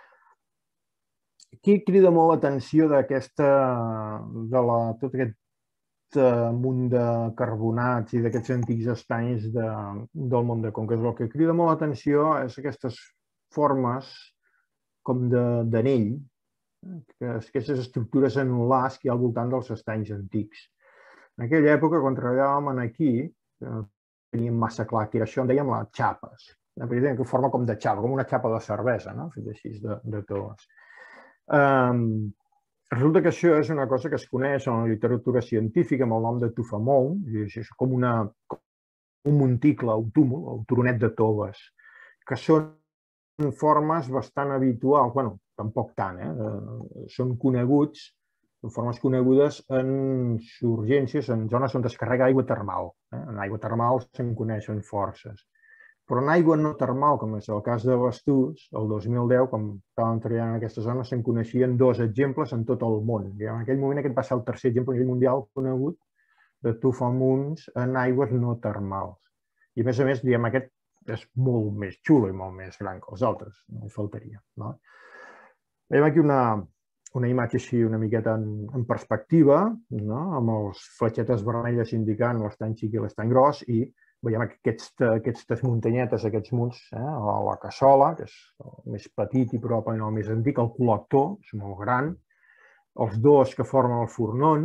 Què crida molt l'atenció d'aquesta, de tot aquest munt de carbonats i d'aquests antics estanys del món de Conques? El que crida molt l'atenció és aquestes formes com d'anell, aquestes estructures anul·lars que hi ha al voltant dels estanys antics. En aquella època, quan treballàvem aquí, teníem massa clar que era això, en dèiem les xapes, perquè tenen forma com de xapa, com una xapa de cervesa, feta així de toves. Resulta que això és una cosa que es coneix en la literatura científica amb el nom de tufamou, és com un monticle, un túmul, un turonet de toves, que són formes bastant habituals, bueno, tampoc tant, són coneguts, són formes conegudes en surgències, en zones on es carrega aigua termal. En aigua termal se'n coneixen forces. Però en aigua no termal, com és el cas de Bastús, el dos mil deu, quan estàvem treballant en aquesta zona, se'n coneixien dos exemples en tot el món. En aquell moment aquest va ser el tercer exemple a nivell mundial conegut de tufamunts en aigües no termals. I a més a més, diguem, aquest és molt més xulo i molt més gran que els altres, no hi faltaria. Veiem aquí una imatge així una miqueta en perspectiva, amb les fletxetes vermelles indicant l'estany xic i l'estany gros, i veiem aquestes muntanyetes, aquests munts, la cassola, que és el més petit i probablement el més antic, el col·lector, és molt gran, els dos que formen el fornón,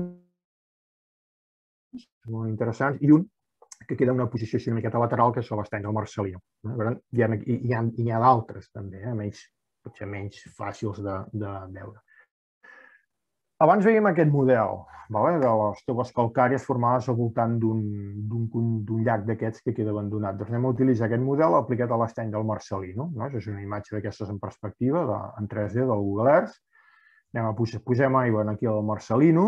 molt interessants, i un que queda en una posició així una miqueta lateral, que és l'estany del Marcel·lino. Hi ha d'altres també, potser menys fàcils de veure. Abans veiem aquest model de les toves calcàries formades al voltant d'un llac d'aquests que queda abandonat. Doncs anem a utilitzar aquest model aplicat a l'estany del Marcel·lino. És una imatge d'aquestes en perspectiva, en tres D, del Google Earth. Posem aigua aquí al Marcel·lino.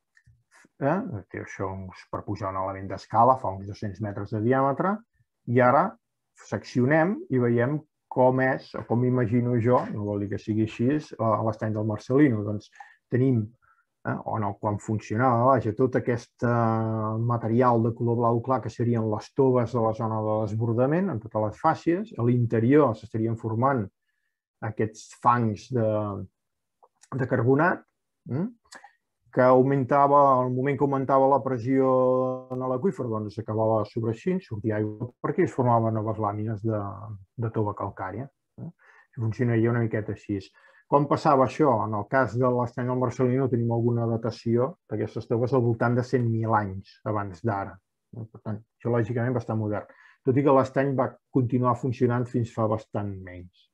Això per pujar un element d'escala, fa uns dos-cents metres de diàmetre. I ara seccionem i veiem com és, o com m'imagino jo, no vol dir que sigui així, l'estany del Marcel·lino. Doncs tenim, quan funcionava, vaja, tot aquest material de color blau clar que serien les toves de la zona de desbordament, en totes les fàcies. A l'interior s'estarien formant aquests fangs de carbonat, que augmentava, al moment que augmentava la pressió en l'aqüífer, doncs acabava sobreixint, sortia aigua per aquí i es formaven noves làmines de tova calcària. Funcionaria una miqueta així. Com passava això? En el cas de l'estany del Marcel·lino tenim alguna datació d'aquestes toves al voltant de cent mil anys abans d'ara. Per tant, geològicament bastant modern. Tot i que l'estany va continuar funcionant fins fa bastant menys.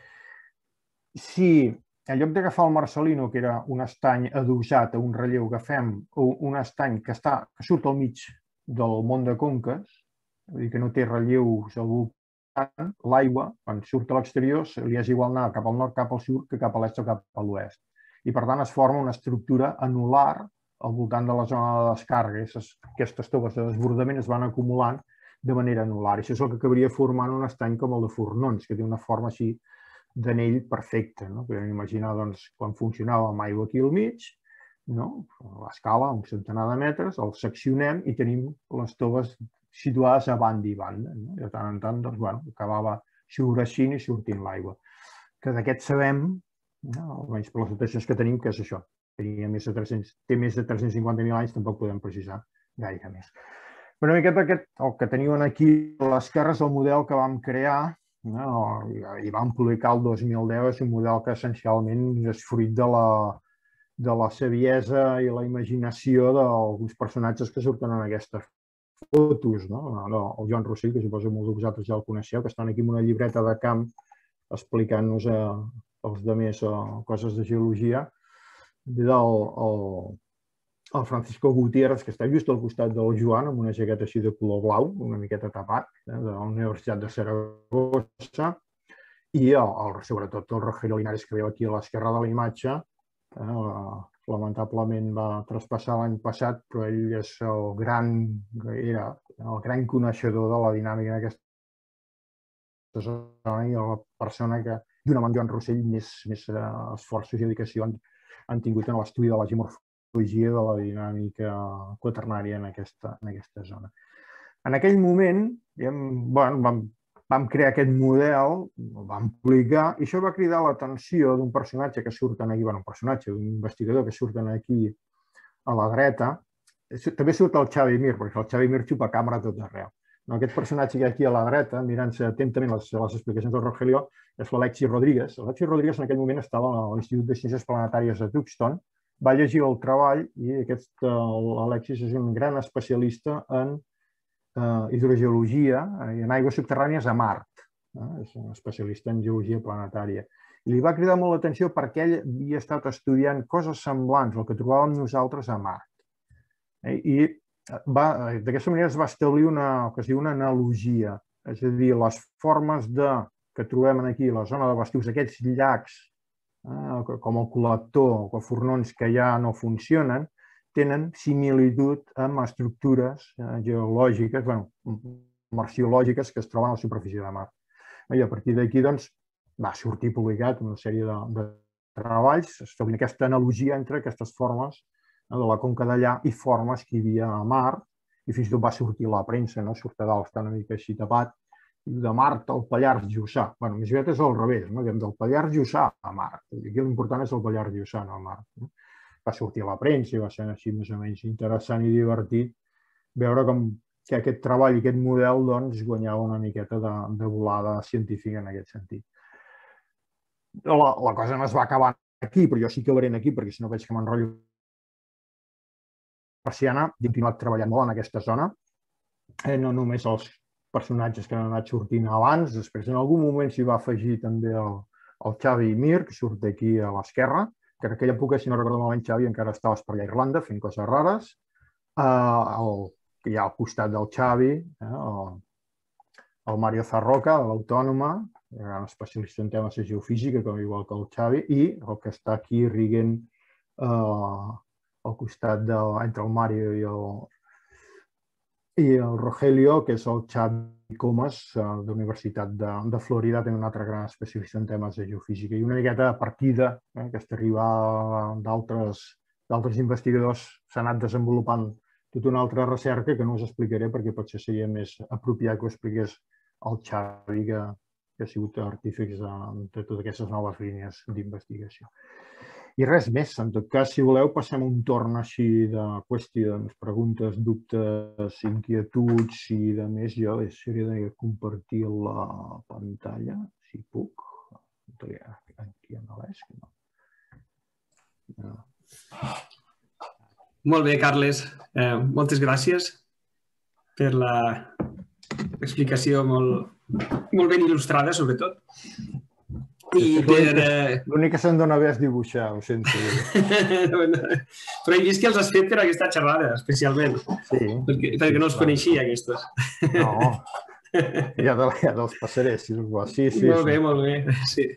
Si en lloc d'agafar el Marcel·lino, que era un estany adossat a un relleu, agafem un estany que surt al mig del món de Conques, vull dir que no té relleus al voltant, l'aigua, quan surt a l'exterior, li és igual anar cap al nord, cap al sud, que cap a l'est o cap a l'oest. I per tant es forma una estructura anular al voltant de la zona de descàrrega. Aquestes toves de desbordament es van acumulant de manera anular. I això és el que acabaria formant un estany com el de Fornons, que té una forma així d'anell perfecte. Podem imaginar quan funcionava amb aigua aquí al mig, l'escala, un centenar de metres, el seccionem i tenim les toves situades a banda i banda. De tant en tant, acabava sobreixint i sortint l'aigua. Que d'aquest sabem, almenys per les datacions que tenim, que és això. Té més de tres-cents cinquanta mil anys, tampoc podem precisar gaire més. Una miqueta el que teniu aquí a l'esquerra és el model que vam crear i van publicar el dos mil deu, és un model que essencialment és fruit de la, de la saviesa i la imaginació d'alguns personatges que surten en aquestes fotos. El Joan Rossell, que suposo que molts de vosaltres ja el coneixeu, que estan aquí amb una llibreta de camp explicant-nos als altres coses de geologia, el Francisco Gutiérrez, que està just al costat del Joan, amb una jaqueta així de color blau, una miqueta tapat, de la Universitat de Saragossa, i sobretot el Rogelio Linares, que veieu aquí a l'esquerra de la imatge, lamentablement va traspassar l'any passat, però ell és el gran, era el gran coneixedor de la dinàmica d'aquesta zona i la persona que, junt amb en Joan Rossell, més esforços i dedicació han tingut en l'estudi de la geomorfologia de la dinàmica quaternària en aquesta zona. En aquell moment vam crear aquest model, el vam publicar, i això va cridar l'atenció d'un personatge que surten aquí, un personatge, d'un investigador que surten aquí a la dreta. També surt el Xavi Mir, perquè el Xavi Mir xupa càmera tot arreu. Aquest personatge que hi ha aquí a la dreta, mirant-se atentament les explicacions del Rogelio, és l'Alexis Rodríguez. L'Alexis Rodríguez en aquell moment estava a l'Institut de Ciències Planetàries de Tucson, va llegir el treball i aquest Alexis és un gran especialista en hidrogeologia i en aigües subterrànies a Mart. És un especialista en geologia planetària. I li va cridar molt l'atenció perquè ell havia estat estudiant coses semblants al que trobàvem nosaltres a Mart. I d'aquesta manera es va establir una analogia, és a dir, les formes que trobem aquí a la zona de Bastius, aquests llacs, com el col·lector o fornons que ja no funcionen, tenen similitud amb estructures geològiques, marciològiques que es troben a la superfície de Mart. I a partir d'aquí va sortir publicat una sèrie de treballs establint aquesta analogia entre aquestes formes de la conca d'allà i formes que hi havia a Mart, i fins i tot va sortir a la premsa, surt a dalt, està una mica així tapat, de Mart al Pallars Jussà. Bé, més aviat és al revés, del Pallars Jussà a Mart. Aquí l'important és el Pallars Jussà, no a Mart. Va sortir a la premsa i va ser així més o menys interessant i divertit veure com que aquest treball i aquest model guanyava una miqueta de volada científica en aquest sentit. La cosa no es va acabar aquí, però jo sí que acabaré aquí, perquè si no veig que m'enrotllo persiana. He continuat treballant molt en aquesta zona, no només els personatges que han anat sortint abans, després en algun moment s'hi va afegir també el Xavi Mir, que surt aquí a l'esquerra, que en aquella època, si no recordo malament, Xavi encara estava per allà a Irlanda fent coses rares. Hi ha al costat del Xavi el Mario Zarroca, de l'Autònoma, gran especialista en temes de geofísica, igual que el Xavi, i el que està aquí riguent al costat entre el Mario i el Rogelio, que és el Xavi Comas, de la Universitat de Florida, també un altre gran especialista en temes de geofísica. I una miqueta a partir d'aquesta arribada d'altres investigadors s'ha anat desenvolupant tota una altra recerca que no us explicaré perquè potser seria més apropiat que ho expliqués el Xavi, que ha sigut artífex de totes aquestes noves línies d'investigació. I res més, en tot cas, si voleu, passem un torn així de qüestions, preguntes, dubtes, inquietuds i de més. Jo deixaré de compartir la pantalla, si puc. Aquí en l'Esc. Molt bé, Carles. Moltes gràcies per l'explicació molt ben il·lustrada, sobretot. L'únic que se'm dona bé és dibuixar, ho sento. Però he vist que els has fet per aquesta xerrada, especialment. Sí. Perquè no els coneixia, aquests. No, ja te'ls passaré, si vols. Sí, sí. Molt bé, molt bé.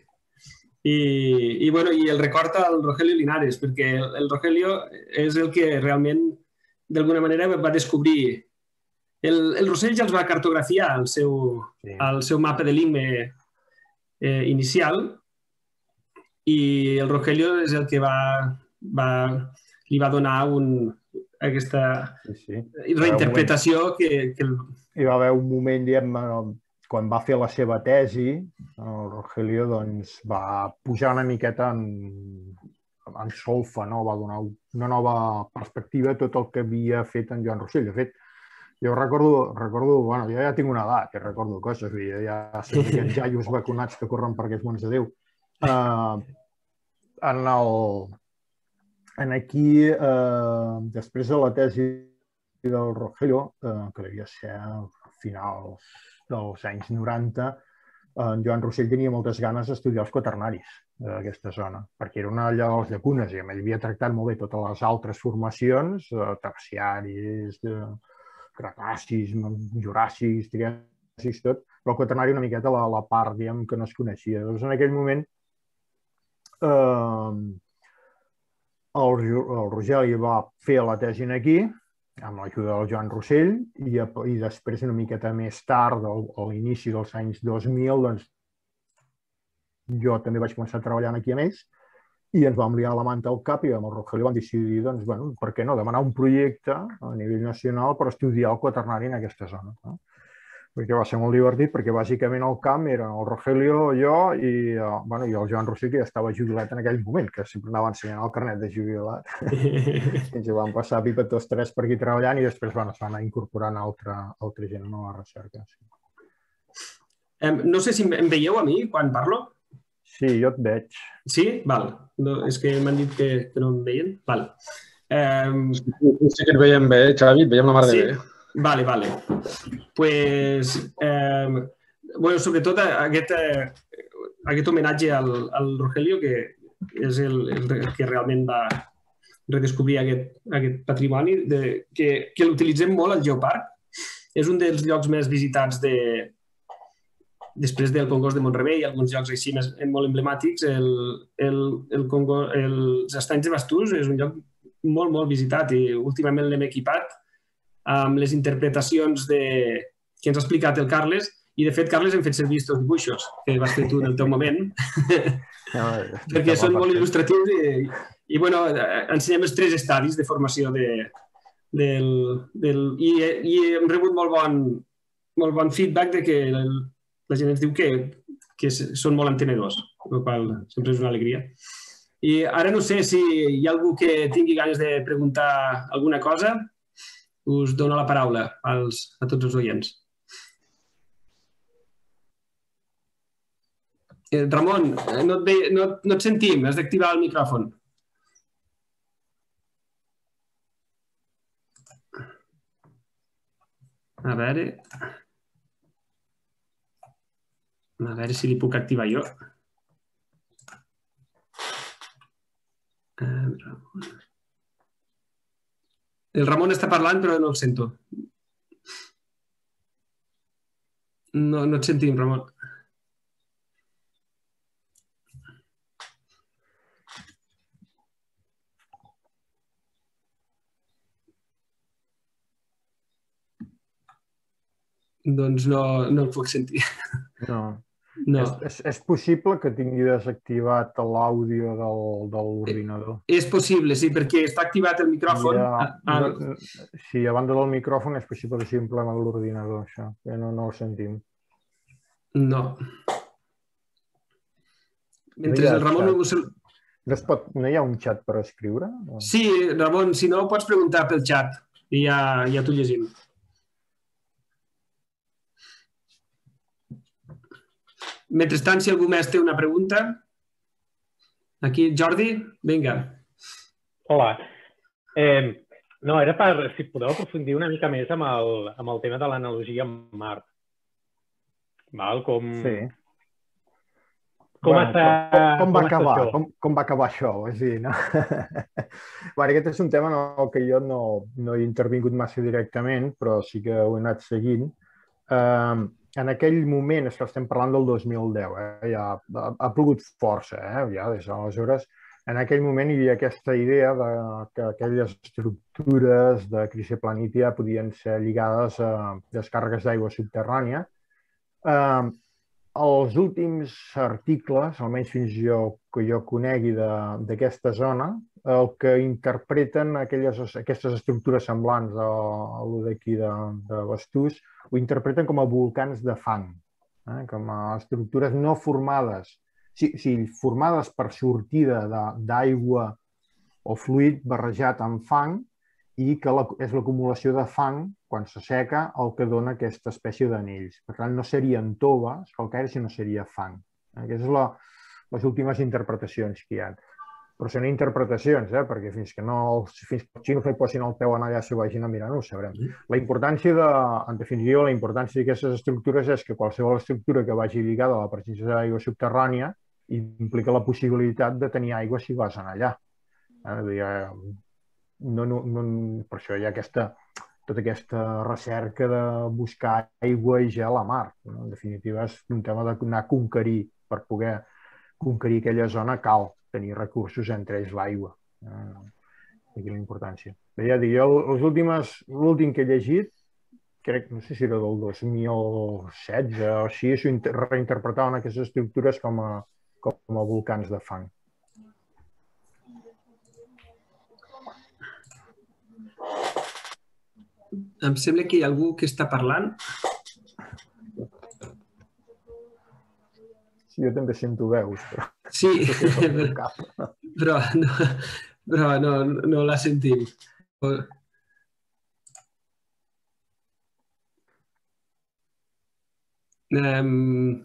I el record al Rogelio Linares, perquè el Rogelio és el que realment, d'alguna manera, va descobrir. El Rossell ja els va cartografiar al seu mapa de l'I M E inicial i el Rogelio és el que li va donar aquesta reinterpretació que... Hi va haver un moment, diguem-ne, quan va fer la seva tesi, el Rogelio va pujar una miqueta en solfa, va donar una nova perspectiva a tot el que havia fet en Joan Rossell. De fet, Jo recordo, recordo, bueno, jo ja tinc una edat, que recordo coses, vull dir, ja són aquests jaios vacunats que corren per aquests mons de Déu. Uh, en el... En aquí, eh, després de la tesi del Rogelio, eh, que devia ser a finals dels anys noranta, en Joan Rossell tenia moltes ganes d'estudiar els quaternaris d'aquesta zona, perquè era una allà de les llacunes i ell havia tractat molt bé totes les altres formacions, eh, terciaris, de cretacis, juràssics, triàssics, tot, però el quaternari una miqueta la, la part, diguem, que no es coneixia. Doncs en aquell moment eh, el, el Rogeli va fer la tesi aquí, amb l'ajuda del Joan Rossell, i, i després, una miqueta més tard, al, a l'inici dels anys dos mil, doncs, jo també vaig començar a treballar aquí amb ells, i ens vam liar la manta al cap i amb el Rogelio vam decidir, doncs, bueno, per què no, demanar un projecte a nivell nacional per estudiar el quaternari en aquesta zona. No? Perquè va ser molt divertit, perquè bàsicament el camp era el Rogelio, jo i, uh, bueno, i el Joan Rossell, que ja estava jubilat en aquell moment, que sempre anava ensenyant el carnet de jubilat. I ens vam passar pipa tots tres per aquí treballant i després bueno, es van anar incorporant altra, altra gent a la recerca. Sí. Um, no sé si em veieu a mi quan parlo. Sí, jo et veig. Sí? Val. No, és que m'han dit que, que no em veien. Val. Um... Sí, sí que et veiem bé, Xavi, et veiem la mar de sí? bé. Vale, vale. Pues, eh, bueno, sobretot aquest, eh, aquest homenatge al, al Rogelio, que és el, el que realment va redescobrir aquest, aquest patrimoni, de, que, que l'utilitzem molt al Geoparc. És un dels llocs més visitats de, després del Congost de Mont-rebei i alguns llocs així més, molt emblemàtics. El, el, el Congo, els Estanys de Bastús és un lloc molt, molt visitat i últimament l'hem equipat amb les interpretacions de... que ens ha explicat el Carles, i de fet, Carles, hem fet servir aquests dibuixos que vas fer tu en el teu moment, no, perquè són molt il·lustratius i, i bueno, ensenyem els tres estadis de formació de, del... del i, i hem rebut molt bon, molt bon feedback de que el, la gent ens diu que, que són molt entenedors, el qual sempre és una alegria. I ara no sé si hi ha algú que tingui ganes de preguntar alguna cosa. Us dono la paraula als, a tots els oients. Eh, Ramon, no et, ve, no, no et sentim, has d'activar el micròfon. A veure... A veure si li puc activar jo. Eh, Ramon... El Ramon està parlant, però no el sento. No, no et sentim, Ramon. Doncs no, no el puc sentir. No. No. És, és, és possible que tingui desactivat l'àudio del, de l'ordinador. És possible, sí, perquè està activat el micròfon. Ja, al... no, sí, a banda del micròfon és possible que sigui un problema de l'ordinador, això, que no, no ho sentim. No. Mentre no el Ramon... No, es pot, no hi ha un xat per escriure? O... Sí, Ramon, si no, pots preguntar pel xat i ja, ja t'ho llegim. Mentrestant, si algú més té una pregunta... Aquí, Jordi, vinga. Hola. Eh, no, era per, si podeu aprofundir una mica més amb el, amb el tema de l'analogia amb Mart. Val? Com, sí. Com, bueno, està, com, com, va com acabar, això? Com, com va acabar això? És dir, no? bueno, aquest és un tema en el que jo no, no he intervingut massa directament, però sí que ho he anat seguint. Eh, en aquell moment, és que estem parlant del dos mil deu, eh? ja ha, ha plogut força, eh? ja des d'aleshores. En aquell moment hi havia aquesta idea de que aquelles estructures de crisoplanitia podien ser lligades a descàrregues d'aigua subterrània. Eh, els últims articles, almenys fins jo, que jo conegui d'aquesta zona, el que interpreten aquelles, aquestes estructures semblants a, a lo d'aquí de, de Bastús, ho interpreten com a volcans de fang, eh? com a estructures no formades, sí, sí, formades per sortida d'aigua o fluid barrejat amb fang i que és l'acumulació de fang, quan s'asseca, el que dona aquesta espècie d'anells. Per tant, no serien toves, calcaire, sinó seria fang. Aquestes són les últimes interpretacions que hi ha. Però són interpretacions, eh? Perquè fins que no, fins que el xino hi posin el peu en allà i s'ho vagin a mirar, no ho sabrem. La importància de, en definitiva, la importància d'aquestes estructures és que qualsevol estructura que vagi lligada a la presència d'aigua subterrània implica la possibilitat de tenir aigua si vas allà. Eh? No, no, no, per això hi ha aquesta, tota aquesta recerca de buscar aigua i gel a mar. No? En definitiva, és un tema d'anar a conquerir. Per poder conquerir aquella zona cal tenir recursos, entre ells l'aigua. Aquí la importància. Bé, ja dic, l'últim que he llegit, crec, no sé si era del dos mil setze o així, reinterpretaven aquestes estructures com a, com a volcans de fang. Em sembla que hi ha algú que està parlant. Sí, jo també sento veus, però... Sí, però no, però no, no la sentim. Um...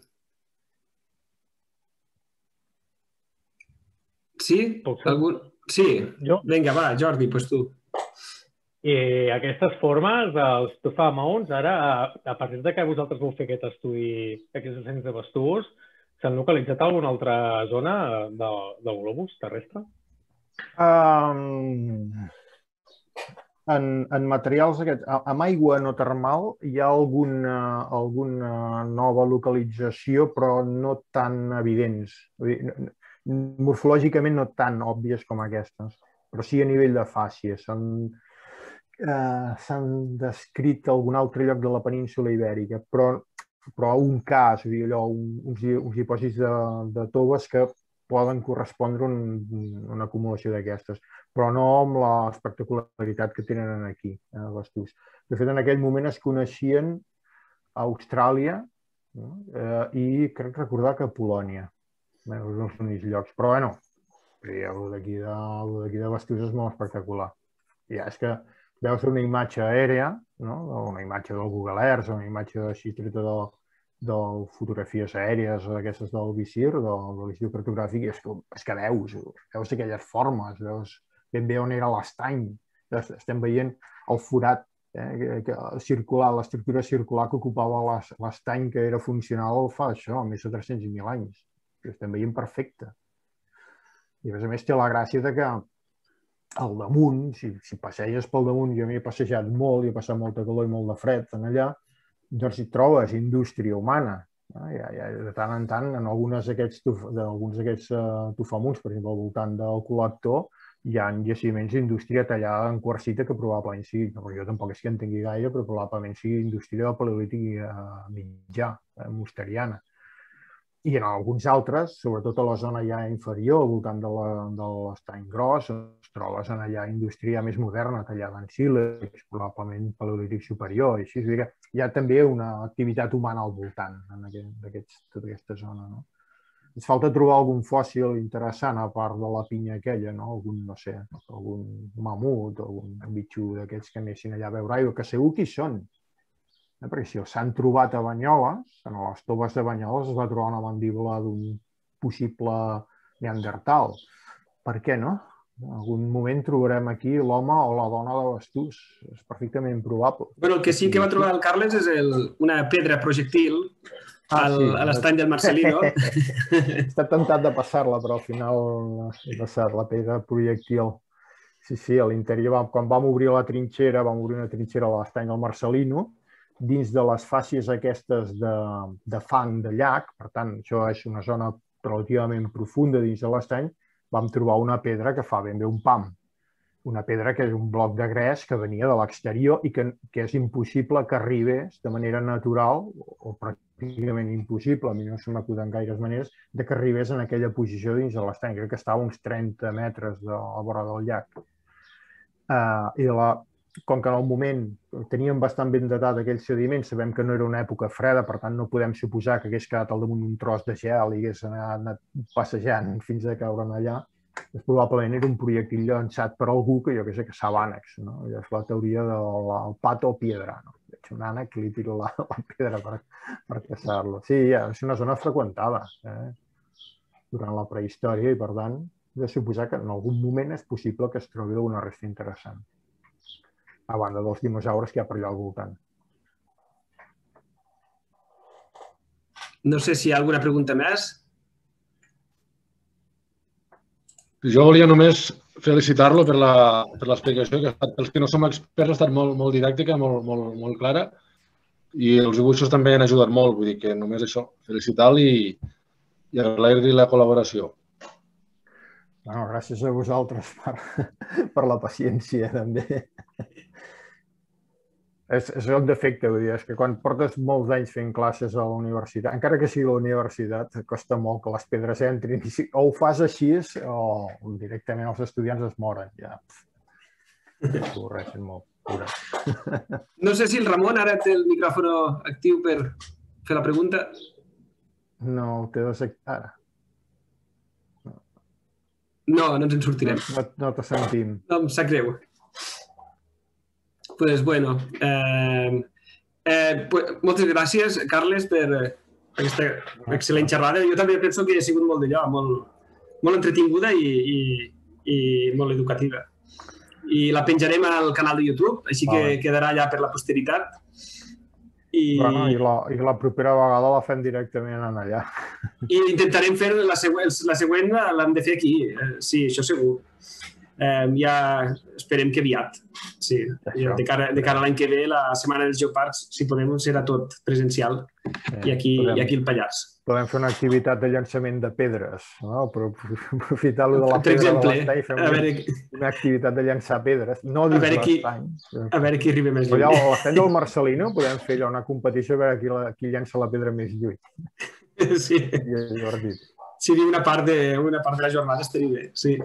Sí? Algun... Sí, vinga, va, Jordi, doncs tu. I aquestes formes, els Tufa Mounds, ara, a partir de que vosaltres vau fer aquest estudi, aquests ascens de basturs, s'han localitzat a alguna altra zona del globus terrestre? Um, en, en materials aquests, amb aigua no termal hi ha alguna, alguna nova localització, però no tan evidents. Morfològicament no tan òbvies com aquestes, però sí a nivell de fàcies. S'han uh, descrit algun altre lloc de la península ibèrica, però però un cas, o sigui, allò, uns, uns dipòsits de, de toves que poden correspondre a un, una acumulació d'aquestes, però no amb l'espectacularitat que tenen aquí, eh, les Basturs. De fet, en aquell moment es coneixien a Austràlia, no? eh, i crec recordar que a Polònia, bé, els únics llocs, però bueno, el d'aquí de, de Basturs és molt espectacular. Ja és que veus una imatge aèria, no? Una imatge del Google Earth, una imatge així treta de, de fotografies aèries, aquestes del V C I R, de, de l'Institut Cartogràfic, i és que, és que veus, veus aquelles formes, veus ben bé on era l'estany. Estem veient el forat eh, circular, l'estructura circular que ocupava l'estany que era funcional fa això, més de tres-cents mil anys. Estem veient perfecte. I a més a més té la gràcia de que al damunt, si, si passeges pel damunt, jo m'hi he passejat molt, hi he passat molta calor i molt de fred en allà, doncs hi trobes indústria humana. No? Ja, ja, de tant en tant, en alguns d'aquests uh, tufamunts, per exemple, al voltant del col·lector, hi ha jaciments d'indústria tallada en quarsita que probablement sigui, perquè jo tampoc és que entengui gaire, però probablement sigui indústria del paleolític uh, mitjà, uh, mosteriana. I en alguns altres, sobretot a la zona ja inferior, al voltant de l'estany gros, es trobes en allà indústria més moderna, tallada en sílex, probablement paleolític superior, i així. És a dir, que hi ha també una activitat humana al voltant de tota aquesta zona. No? Ens falta trobar algun fòssil interessant, a part de la pinya aquella, no? Algun, no sé, algun mamut, algun bitxo d'aquests que anessin allà a veure aigua, que segur que hi són. Perquè si s'han trobat a Banyoles, en les toves de Banyoles es va trobar una mandíbula d'un possible neandertal. Per què no? En algun moment trobarem aquí l'home o la dona de Basturs. És perfectament probable. Bueno, el que sí que va trobar el Carles és el, una pedra projectil al, ah, sí, a l'estany del Marcelino. Està tentat de passar-la, però al final he passat la pedra projectil. Sí, sí, a l'interior, quan vam obrir la trinxera, vam obrir una trinxera a l'estany del Marcelino, dins de les fàcies aquestes de, de fang de llac, per tant, això és una zona relativament profunda dins de l'estany, vam trobar una pedra que fa ben bé un pam. Una pedra que és un bloc de gres que venia de l'exterior i que, que és impossible que arribés de manera natural, o pràcticament impossible, a mi no se m'acuden gaires maneres, de que arribés en aquella posició dins de l'estany. Crec que estava a uns trenta metres de la vora del llac. Uh, I la... Com que en el moment teníem bastant ben datat aquells sediments, sabem que no era una època freda, per tant no podem suposar que hagués quedat al damunt un tros de gel i hagués anat passejant fins a caure allà, és probablement era un projectil llançat per algú que jo que sé que sap ànecs, no? I és la teoria del pato o piedra, no? Veig un ànec i li tiro la, la pedra per, per caçar-lo. Sí, ja, és una zona freqüentada eh? durant la prehistòria i, per tant, he de suposar que en algun moment és possible que es trobi alguna resta interessant, a banda dels dinosaures que hi ha per allà al voltant. No sé si hi ha alguna pregunta més. Jo volia només felicitar-lo per l'explicació que ha estat. Pels que no som experts ha estat molt, molt didàctica, molt, molt, molt clara i els dibuixos també han ajudat molt. Vull dir que només això, felicitar-lo i, i agrair-li la col·laboració. Bueno, gràcies a vosaltres per, per la paciència, també. És, és el defecte, vull dir, és que quan portes molts anys fent classes a la universitat, encara que sigui a la universitat, costa molt que les pedres entrin. O ho fas així o directament els estudiants es moren. Ja. S'avorreixen molt. No sé si el Ramon ara té el micròfon actiu per fer la pregunta. No, el té desactivat ara. No, no ens en sortirem. No, no te sentim. No, em sap greu. Pues bueno, eh, eh, pues, moltes gràcies, Carles, per aquesta excel·lent xerrada. Jo també penso que ha sigut molt d'allò, molt, molt entretinguda i, i, i molt educativa. I la penjarem al canal de YouTube, així que vale. Quedarà allà per la posteritat. I, bueno, i, la, I la propera vegada la fem directament en allà. I intentarem fer la següent, la següent l'hem de fer aquí, sí, això segur. Eh, ja esperem que aviat. Sí, de cara, de cara a l'any que ve, la setmana dels Geoparcs, si podem, serà tot presencial. Sí, i, aquí, podem, i aquí el Pallars. Podem fer una activitat de llançament de pedres, no? Però aprofitar-lo de la per pedra exemple, de l'estany i fer una, veure... una activitat de llançar pedres. No a veure qui, a veure qui arriba més lluny. Allà a l'estany del Marcelino podem fer allà una competició a veure qui, la, qui llança la pedra més lluny. Sí. I és divertit. Sí, una part de, una part de la jornada estaria bé, sí.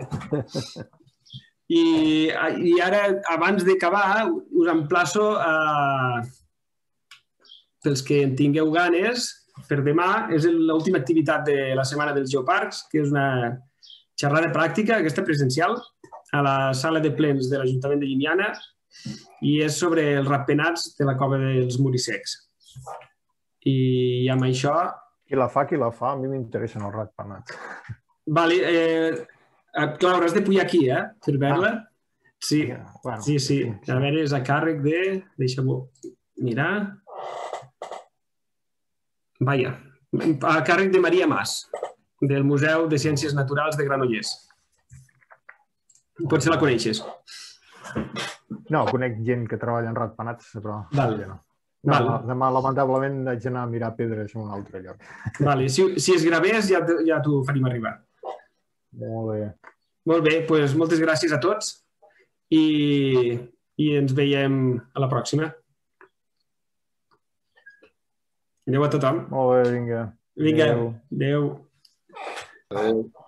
I, i ara, abans d'acabar, us emplaço a... pels que en tingueu ganes, per demà, és l'última activitat de la Setmana dels Geoparcs, que és una xerrada pràctica, aquesta presencial, a la sala de plens de l'Ajuntament de Llimiana, i és sobre els ratpenats de la cova dels Murissecs. I amb això... Qui la fa, qui la fa? A mi m'interessen els ratpenats. Vale, eh... Clar, hauràs de pujar aquí, eh? Per veure-la. Sí, sí, sí. A veure, és a càrrec de... Deixa-m'ho mirar. Vaja. A càrrec de Maria Mas, del Museu de Ciències Naturals de Granollers. Potser la coneixes. No, conec gent que treballa en ratpenats, però... Vale. No. No, demà, lamentablement, haig d'anar a mirar pedres en un altre lloc. Vale. Si, si es gravés, ja, ja t'ho farim arribar. Molt bé. Molt bé, doncs moltes gràcies a tots i, i ens veiem a la pròxima. Adéu a tothom. Molt bé, vinga. Vinga, adéu. Adéu.